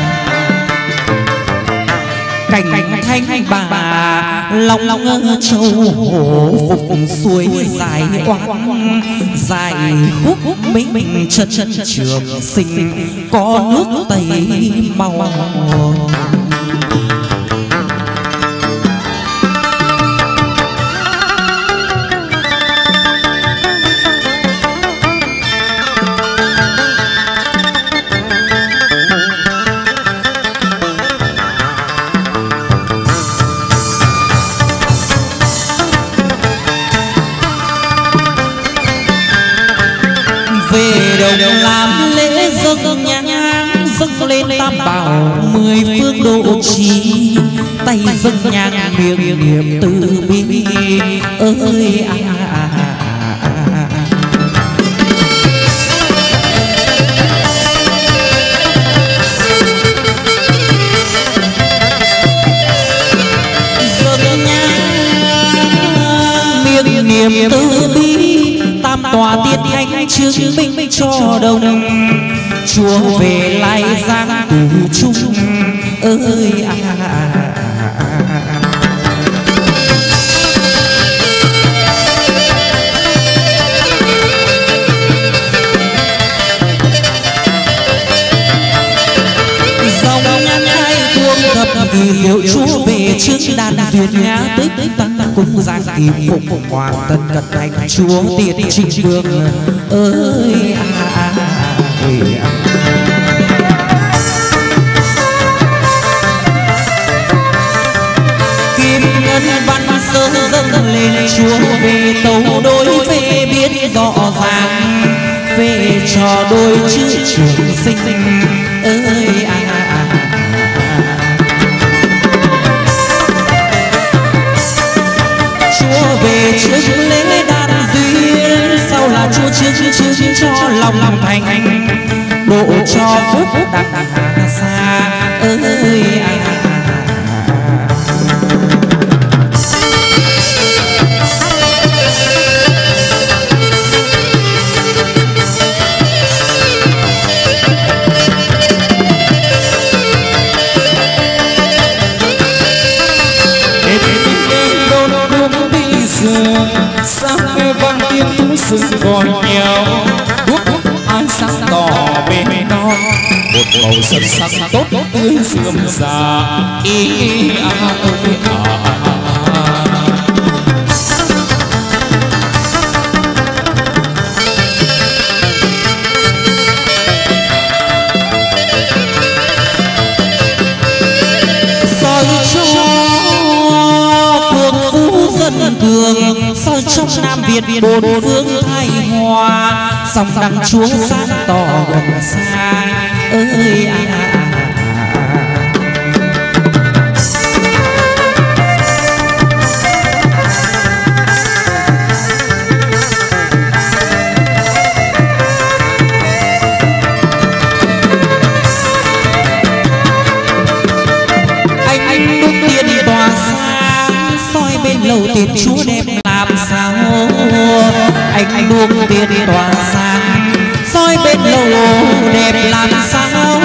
Cảnh thanh bà long châu hổ phục suối dài oan, dài khúc minh chân trường sinh có nước Tây mau. Về đồng làm lễ dâng nhang, dâng lên tam bảo 10 phương độ trì, tay dâng nhang miệng niệm từ bi ơi dâng nhang miệng niệm từ bi, tam tòa tiên thánh chứng minh cho đồng chúa về lại giang tù chung ơi dòng nhang hai tuông thập kỳ diệu chúa về trước đàn duyên ngã tích tăng cung giang kim phục hoàng tân cận thành chúa tiên trinh vương ơi kim ngân văn sơ dâng lên chúa về tấu đối phê biết rõ ràng, phê cho đôi chữ trường sinh ơi chúa về trước lễ đàn duyên, sau là chúa trước cho lòng thành độ cho phúc đặng xa ơi sáng vang tiếng thú sừng gọi nhau, ai sáng tỏ bên non một màu xuân sắc tốt tươi rườm rà ý ơi cường soi trong Nam Việt bốn phương thái hòa, song đăng chúa sáng tỏ gần xa ơi tiên chúa đẹp làm sao anh đuông tiên tỏa sáng soi bên lầu đẹp làm sao.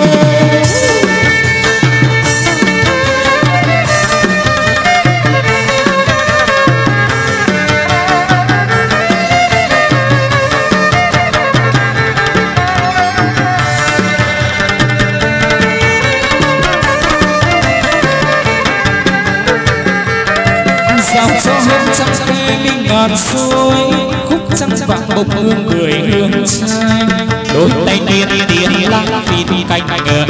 Sao cho hương trăng khê minh ngàn xuôi khúc trăng vàng bông hương người hương trai đôi tay điên điên lắc phìn cánh ngựa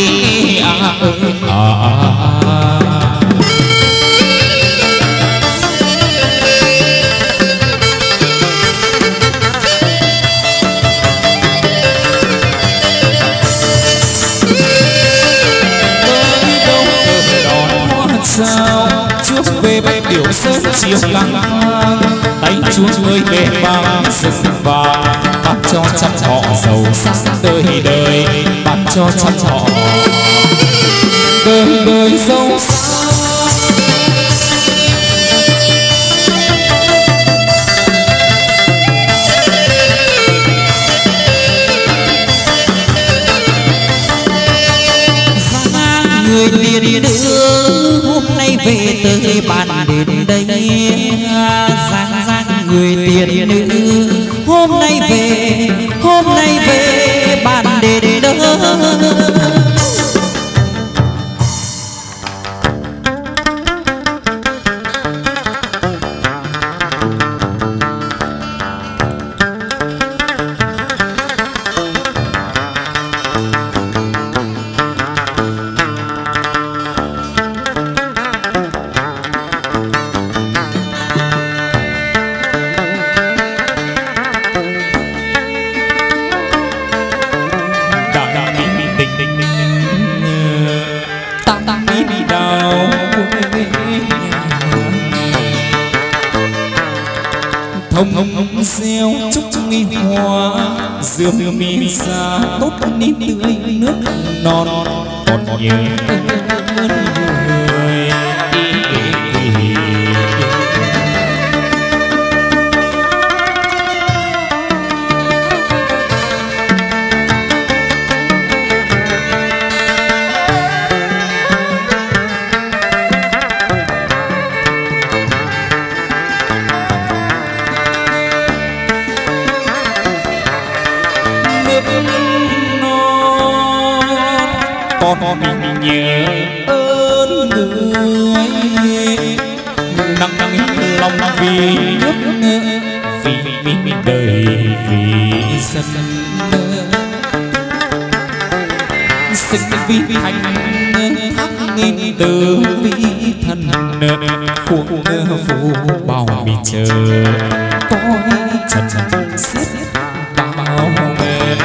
sao chuốc về bách điệu sớm chiều lang thang tay chuốc người về bằng rừng vàng bắt cho trăm họ giàu sang đời đời bắt cho trăm họ đời đời giàu sang. Người tiền đưa hôm nay về tới bàn đến đây giang giang người tiền nữ hôm nay về bàn đến đây. Hồng gieo chúc nghi hoa dương mi xa tốt nín tươi nước non còn nhớ người con mình nhớ ơn người nặng lòng vì nước vì đời vì dân sinh vì thành thác nghìn từ vì thân khuôn phủ bao bị chờ coi trần xiết bao mệt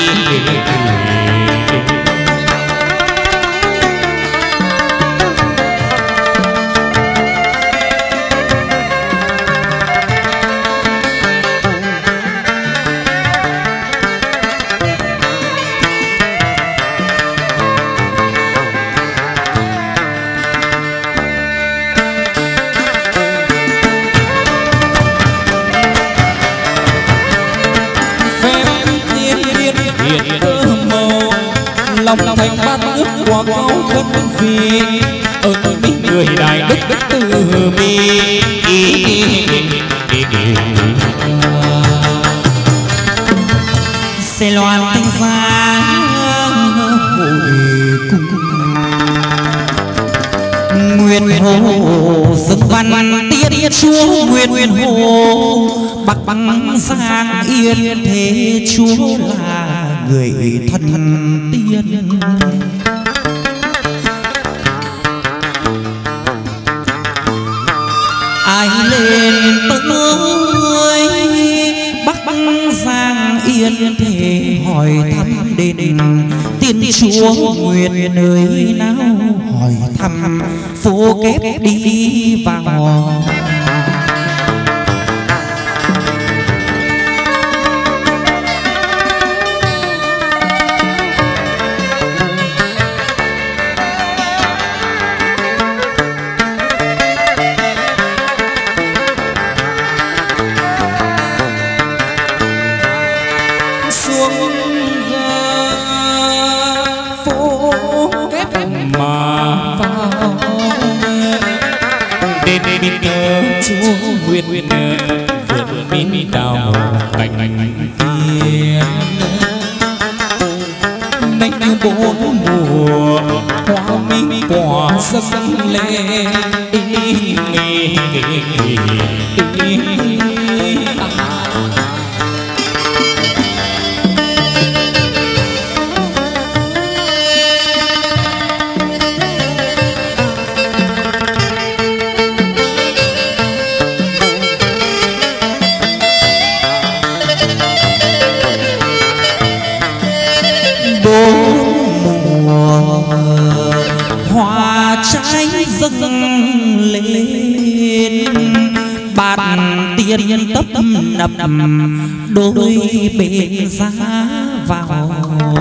lòng thành bát nước qua cao khấn vì ơn mình người đại đức từ bi sẽ loan tinh phá hồi cung nguyên hồ dương văn tiết chúa nguyên hồ bắc băng giang yên thế chúa là người thân tiên. Ai lên tới bắc băng giang yên thế hỏi thăm đền tiên chúa nguyện nơi nào hỏi thăm phố kép đi vào mà vào đến bên thờ chúa nguyện vượt bên đào cành tiên nách bốn mùa hoa minh quả dâng lên dâng lên bàn tiên tấp nập đôi bên giá vào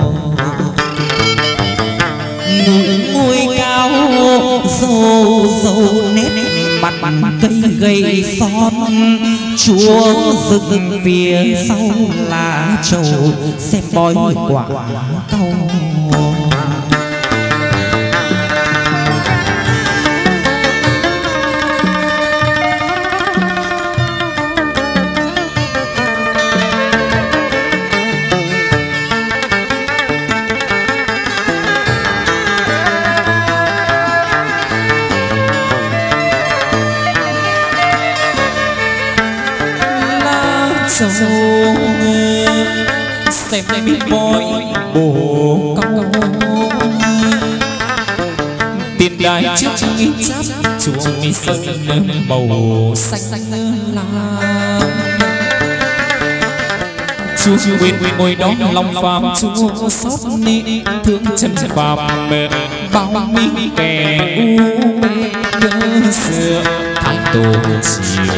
ngôi cao dầu dầu nét mặt cây gầy son chúa dựng phía sau là trầu xem bói quả cau xem biết bói bồ câu tiền đài trước nghi chắp chùa mi sơn màu xanh lam chúa bên ngồi đó lòng phàm chúa xót ni thương chân phàm bao mi kẻ u mê nhớ xưa thái tổ chiều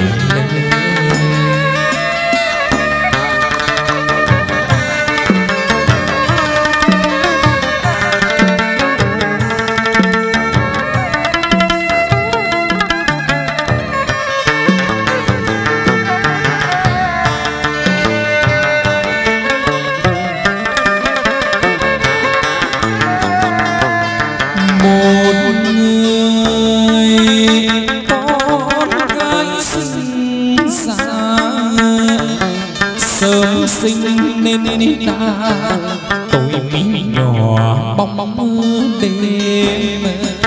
sinh nên ta tôi mi nhỏ bóng đêm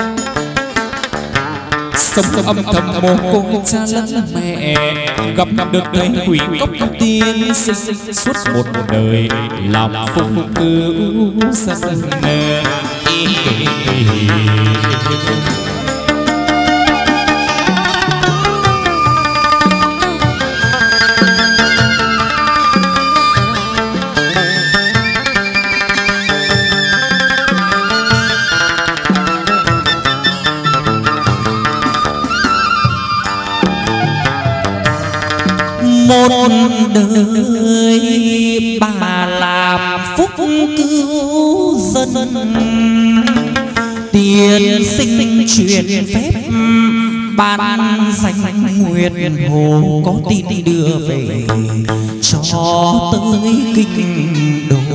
sống âm thầm mồ côi cha lẫn mẹ gặp được thấy quỷ cốc tiên sinh suốt một đời làm phúc cứu dân một đời bà làm phúc cứu dân tiền sinh truyền phép ban danh nguyện hồ có tin đưa về cho tới kinh đô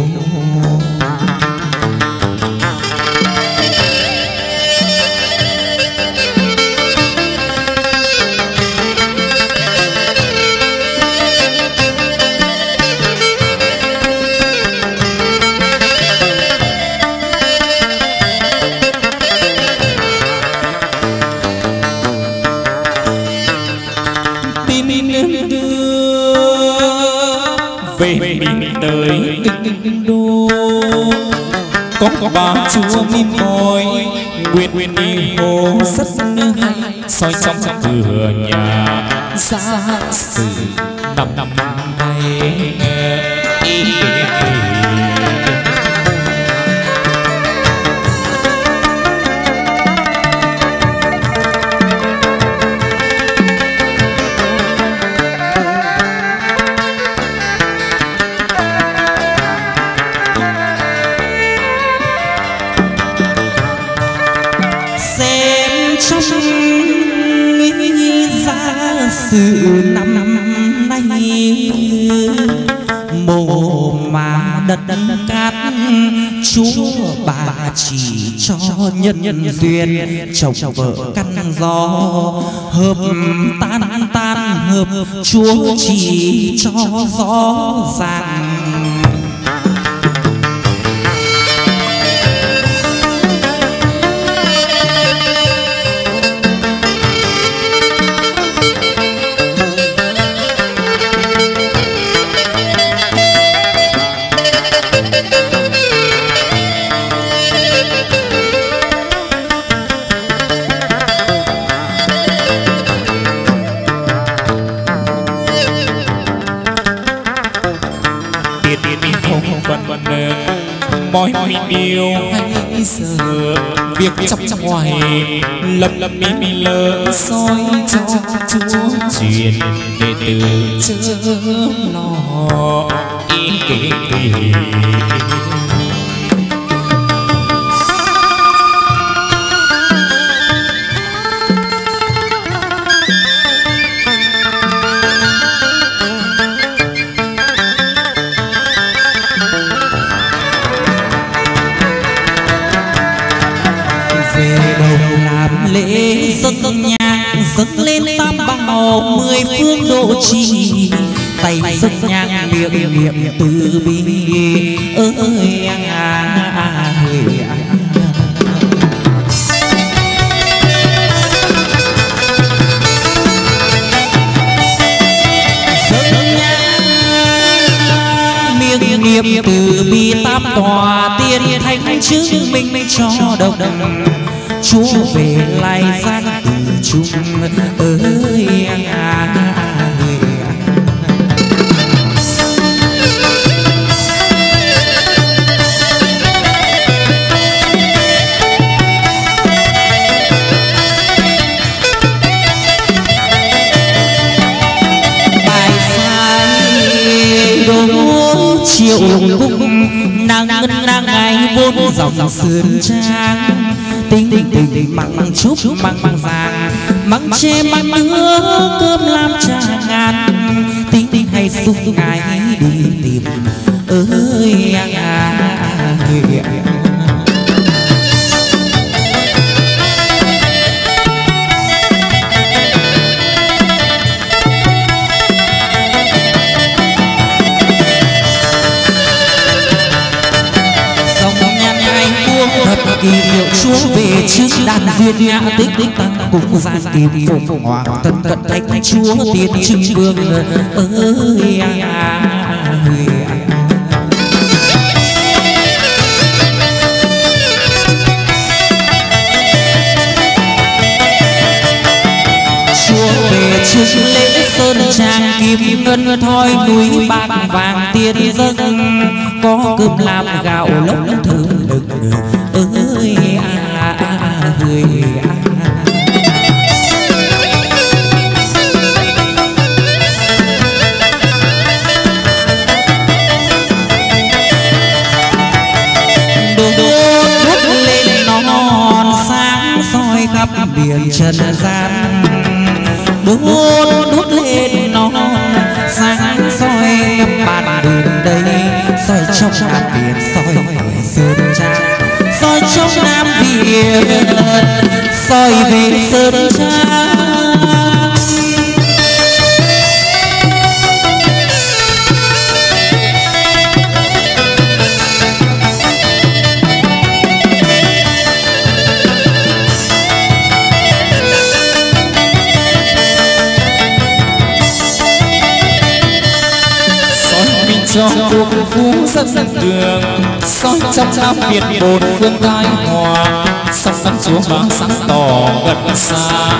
tới kinh đô có bà chúa mi môi nguyện đi hồ rất hay soi trong cửa nhà ra sự năm nay sự năm nay mồ mà đất cát chúa bà chỉ cho nhân duyên chồng vợ căn gió hợp tan hợp chúa chỉ cho rõ ràng. Mọi điều hay giờ việc trong ngoài lầm mi lỡ soi cho chúa truyền đệ tử chớ lo ý kỷ. lễ dâng nhang dâng lên tam bảo mười phương độ trì, tay dâng nhang miệng niệm từ bi ơi niệm từ bi tam tòa tiên thánh chứng minh cho đồng chúa về lai gian từ chung ơi triệu cung nàng ngân nàng ngày vốn dòng sườn trang tình tình mặn chúc mặn vàng măng chê măng nước cơm làm trà ngàn tình hay xúc ngài đi tìm ơi kỳ diệu chúa về trước đàn duyên nhã tích tích tăng cùng gian kim phụng hoàng tân cận thánh chúa tiên trưng vương ơi chúa về trước lễ sơn trang kim ngân thoi núi bạc vàng tiền dâng có cơm làm gạo lốc thơm đừng ơi người đốt lên non sáng soi khắp biển trần gian đốt lên non sáng soi khắp bản đường đây soi trong ngàn biển soi về sơn trang soi trong Nam Việt soi về sơn trang cho cuộc phú dân đường soi trong Nam Việt bốn phương thái hòa song song chúa vang sáng tỏ gần xa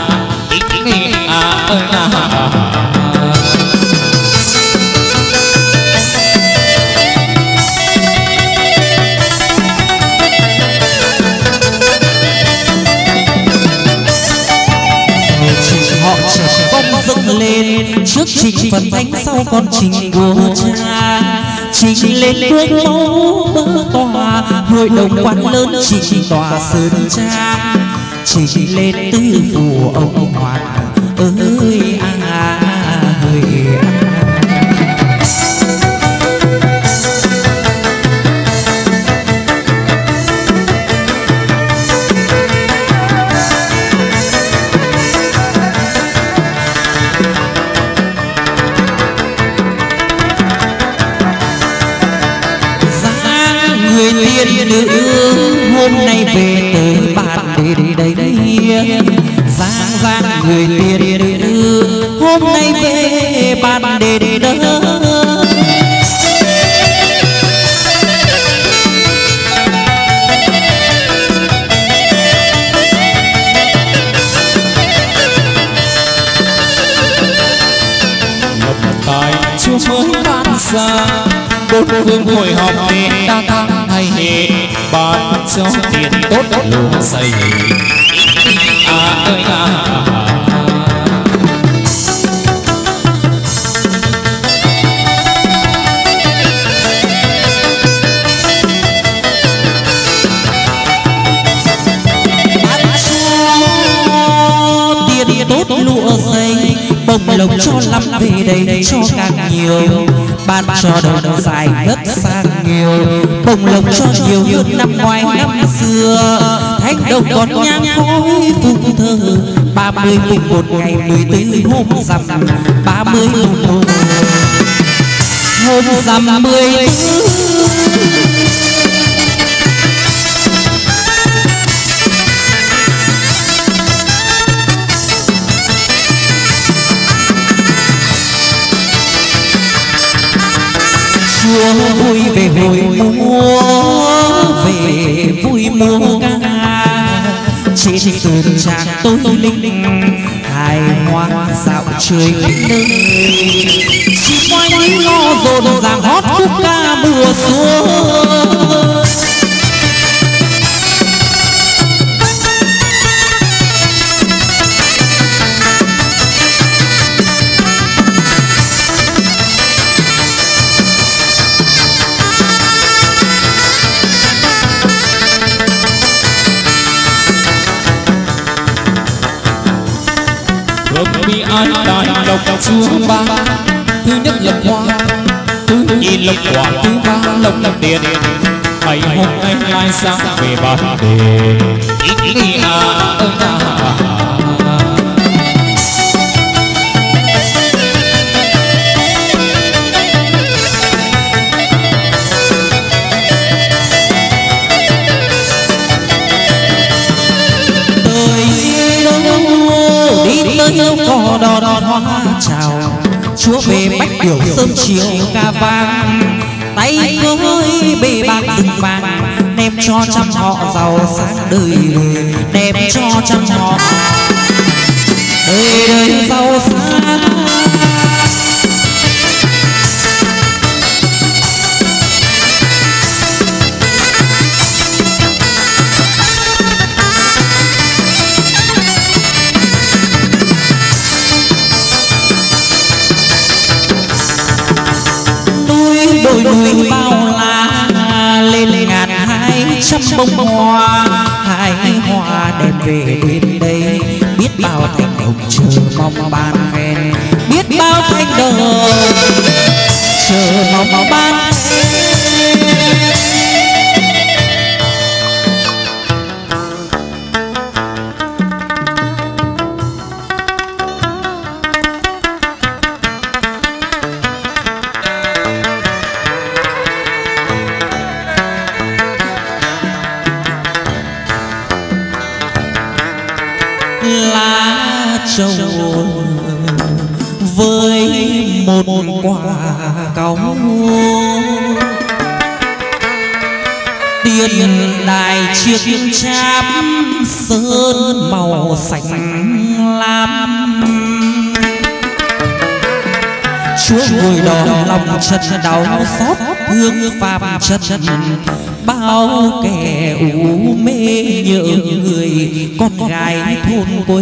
họ công dựng lên trước trình phần thánh sau con trình của cha trình lên quốc mẫu mơ tòa hội đồng quan lớn trình tòa sơn trang trình lên tư phủ ông hoàng ơi hôm nay về tới bạn đến đây giang giang người tiền hôm nay về bạn đến đây tại chúa mới ban ra bốn phương hội họp để ta tháng hay hệ ban cho tiền tốt lúa dày ơi tốt lụa dây bông lộc cho lắm về đây cho càng nhiều ban cho đồng dài đất sang nhiều bông lộc cho nhiều hơn năm ngoái năm xưa thanh đồng còn nhang khói phụng thơ 30 mùng 1 ngày 14 hôm rằm 30 mùng 1 hôm rằm 14 chúa vui về hồi múa về vui múa ca trên sườn tràng tôi linh hài hoa dạo trời khắp nơi chim oanh lo rộn ràng hót khúc ca mùa xuân vì ai đại lộc chúa ba thứ nhất lộc hoa thứ nhì lộc quả thứ ba lộc tiền ngày hôm nay lai sang về ban đề ý có đò hoa chào chúa về bách biểu sớm chiều ca vang tay với bề bạc rừng vàng đem cho trăm họ giàu sáng đời đem cho trăm họ đời đời giàu sáng đồi núi bao la lên ngàn 200 bông hoa hai hoa đẹp về đến đây biết bao thanh đồng chờ mong ban khen biết bao thanh đồng chờ mong ban trầu với một quả cau tiền đài chiếc cháp sơn màu xanh lam chúa ngồi đó lòng chân đau xót thương phàm chân bao kẻ u mê nhớ người con gái thôn quê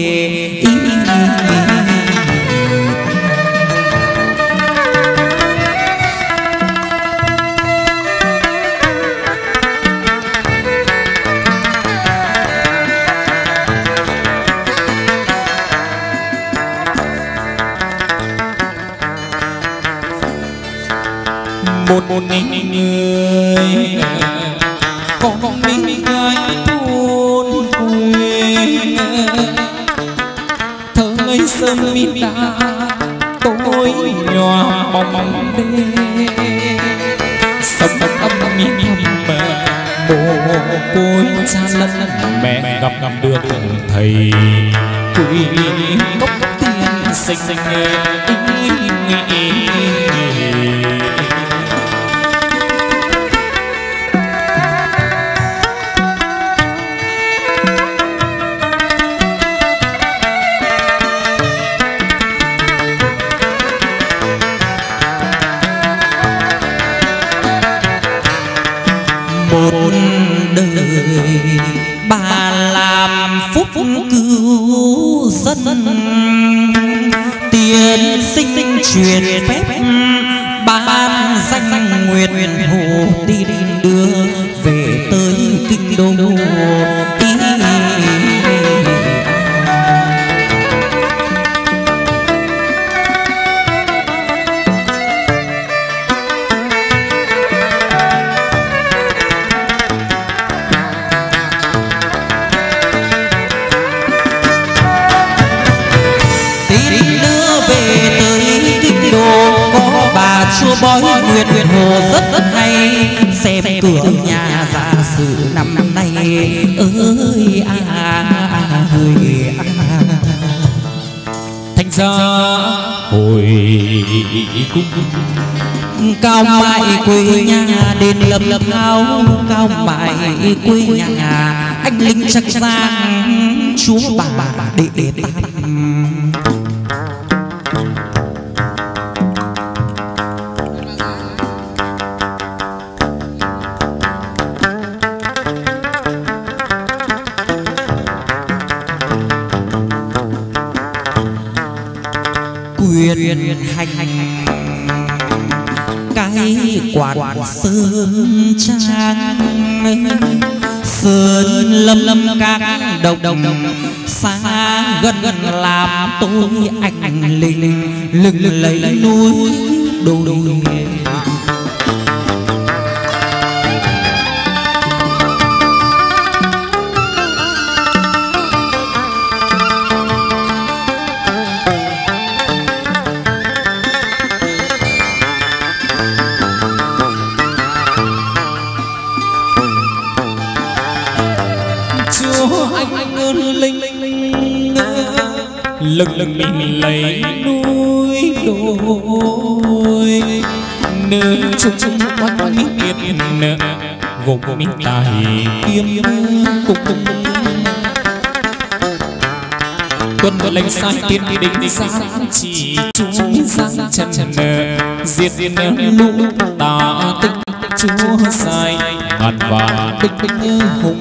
một người con mình gái thôn quê thơ ngây sớm mi ta tối nhòa mong đêm sông âm mi thầm côi cha lẫn mẹ gặp được thầy quý cốc tiên sinh một đời bà làm phúc cứu dân, tiên sinh truyền phép ban danh nguyện hồ tin đưa về tới kinh đô. Chúa bói nguyện hồ rất hay, xem cửa nhà giả sử năm nay ơi ơi thành ra hồi cung cao mại quê nhà đền lập thao, cao mại quê nhà anh linh chắc giang chúa bà đệ tam. Quyền hành cái quạt sơn trang, sơn lâm các đồng xa gần làm tôi anh linh lừng lấy núi đồi. lưng mình lấy núi đồi nơi chung chung quanh mi kiệt nợ gồm mi tài kiếm cùng tuân lệnh sai tiên định sáng chỉ chúng giang chân nợ diệt lũ tà tích chúa sai ngàn vạn đích hùng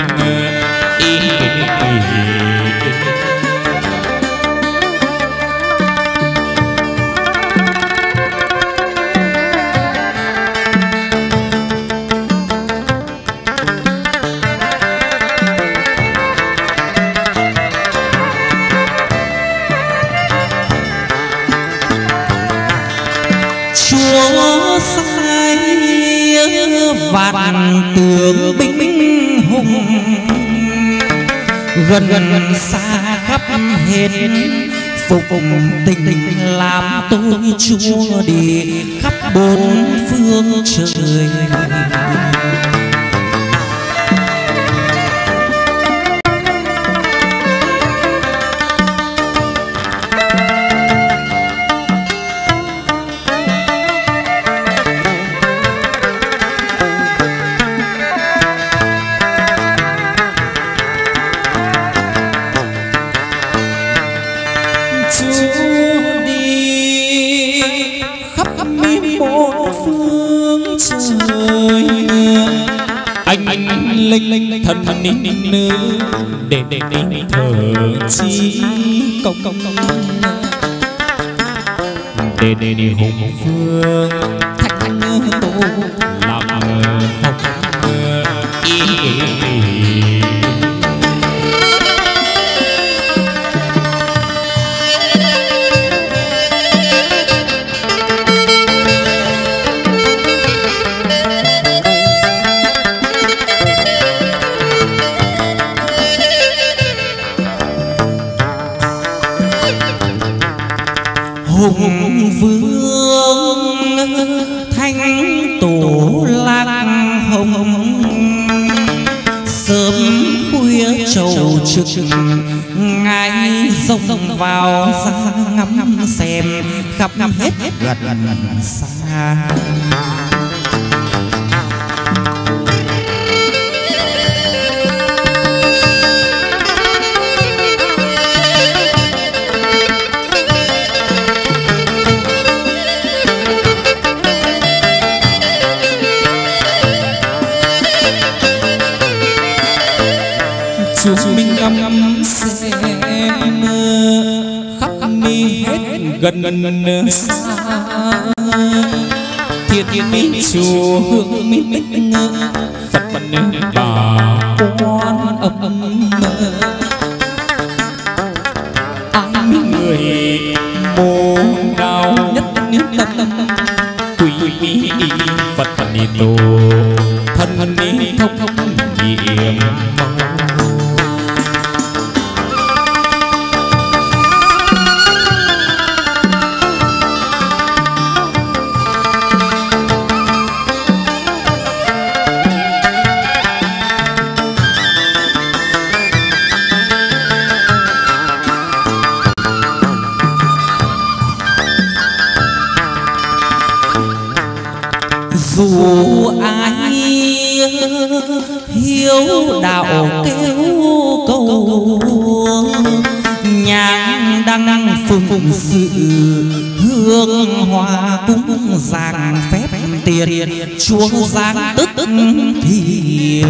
vạn tướng binh hùng gần xa khắp hết phục tình làm tôi chúa đi khắp bốn phương trời. linh thần nín nữ để thờ chi công để hùng vương thanh tô làm hồng hùng vương thanh tổ lạc hồng sớm khuya trầu trực ngài rồng vào ra ngắm xem khắp hết gần xa. Chúng mình ngắm xem khắp mi hết gần xa, thiên mỹ chùa hương mỹ tích Phật bà quan âm. Ai người môn đạo nhất tâm quỳ mỹ Phật ni tô thân ni thông nhiệm. Dù ai hiếu đạo kêu cầu, nhang đăng phụng sự hương hoa cúng giảng phép tiền chúa giang tức thì.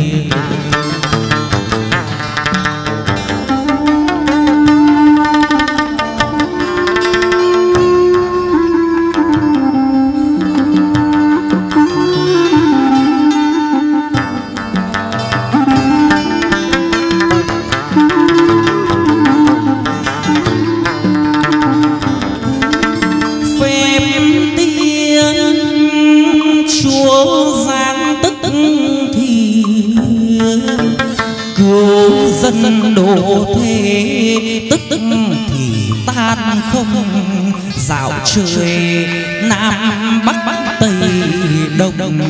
Dân đổ thế tức thì tan không, dạo trời Nam Bắc Tây Đông.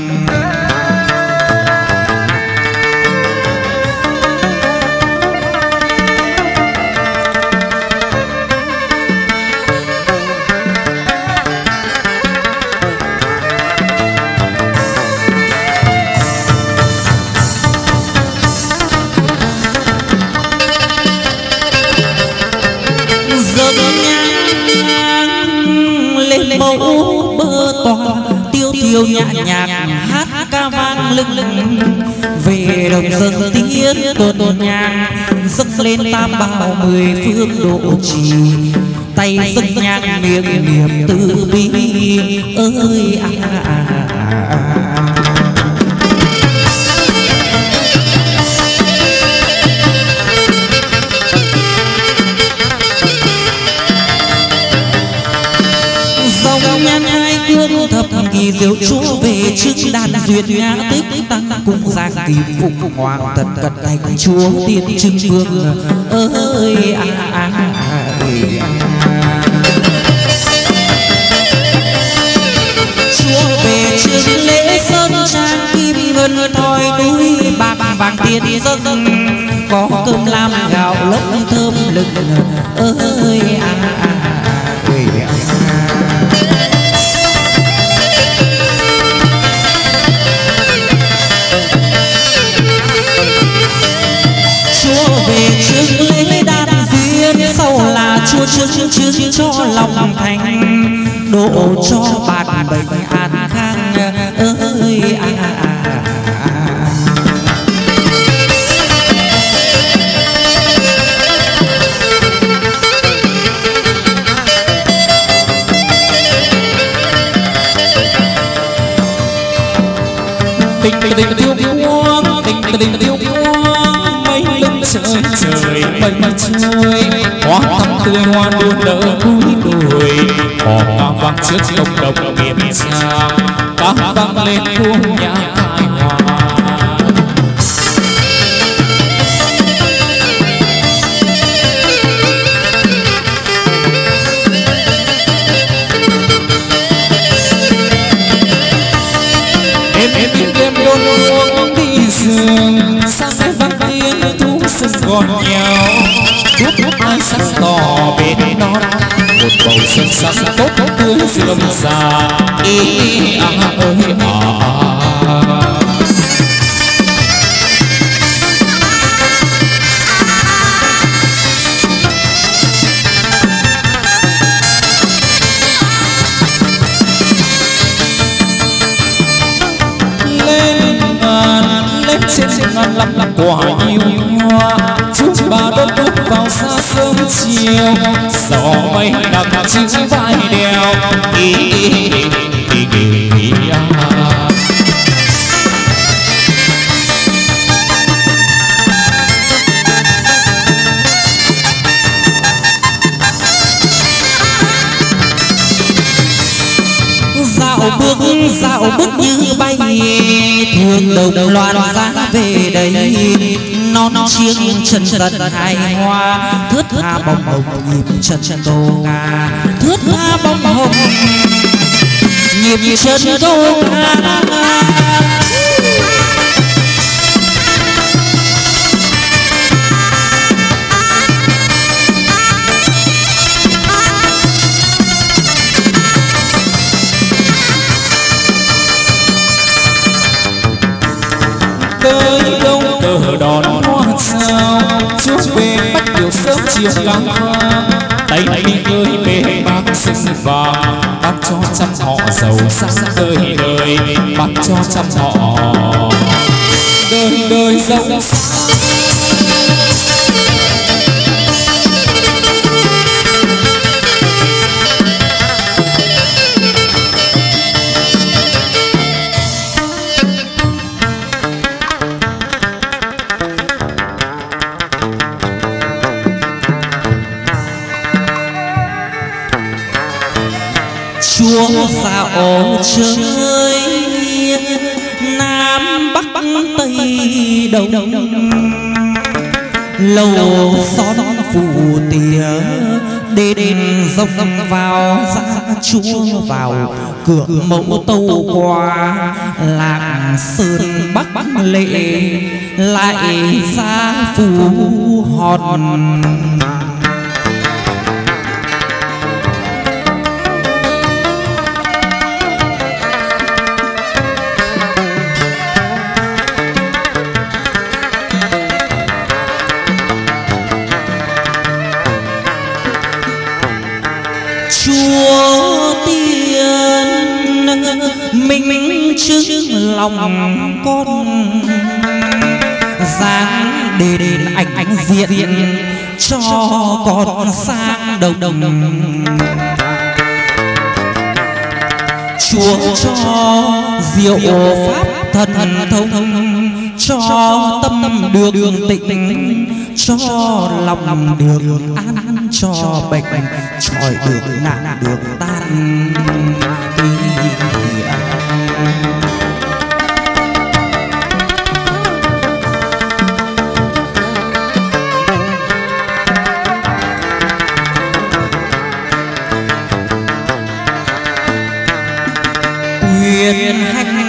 Mẫu bơ tòa tiêu tiêu nhạc nhạc hát ca vang lưng lưng, về đồng dâng tiết tuần nhang dâng lên tam bảo mười phương độ trì, tay dâng nhang miệng niệm từ bi ơi thập kỳ diệu chúa về trước đàn duyệt nhã tích tăng cung giang kim phụng hoàng tần cật thành chúa tiên trưng vương ơi chúa về trước lễ sơn trang kim ngân thoi núi bạc vàng tiền dân có cơm lam gạo lốc thơm lừng ơi về trước lễ đan duyên sau là chúa trước cho lòng thành độ cho bạn bệnh an khang ơi tình tiêu quang tình tiêu quang mây lưng trời trời mây trời hoa thắm tươi hoa đua nở núi đồi hò ca vang trước cộng đồng miền Giang ca vang lên cuồng nhã khai hòa em đêm đôn đi giường sang sẽ vắng gòn nhau thuốc ai sắc tỏ bên non một bầu xuân sắc tốt tươi rượm già ơi trên ngàn lắm quả yêu hoa chúc bà đón bước vào xa sớm chiều gió bay đằng chữ vai đèo dạo bước như bay thường đồng loan giá về đây non chiêng chân dần hài hoa thướt tha bông hồng nhịp chân tô ca thướt tha bông hồng nhịp chân tô ca. tới đâu cờ đón hoa sao chúc về bắt điều sớm chiều căng vang tay đi khơi bể bác xinh vàng bác cho trăm họ giàu sang đời đời bác cho trăm họ đời đời giàu sang. Chúa dạo chơi Nam Bắc Tây Đông lầu xón phù tỉa đến rông vào ra chúa vào cửa mẫu tâu qua làng sơn Bắc lệ lại ra phù hòn. Chúa tiên minh chứng lòng con dáng đền ảnh diện cho con sang đồng. Chúa cho diệu pháp thần thông cho tâm được tịnh cho lòng được an cho bệnh trọi được nạn được tan. Quyền hành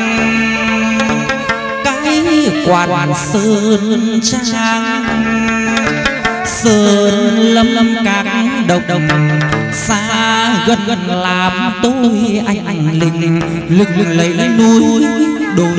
cái quan sơn trang sơn lâm các đồng xa gần làm tôi anh linh lưng lấy núi đồi.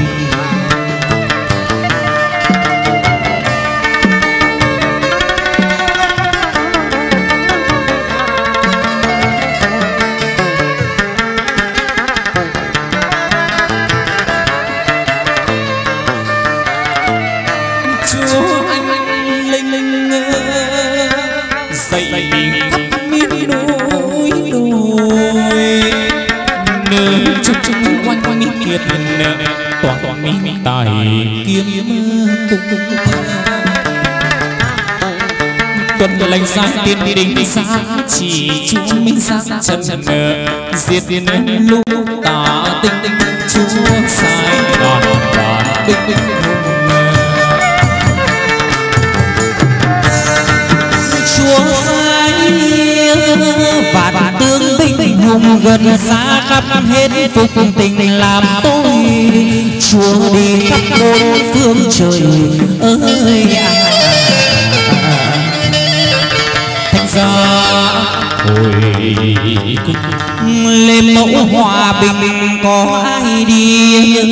dậy khắp miền núi đồi nơi chung quanh quanh kiệt toàn mi tài kiếm cùng tuần lành sáng tiên đình sáng chỉ chúa minh sáng trần diệt lũ tà tinh chúa sai đòn và tinh vạn tướng binh hùng gần xa khắp hết phục tình làm tôi Chúa đi khắp bốn phương trời ơi lên mẫu hòa bình có ai đi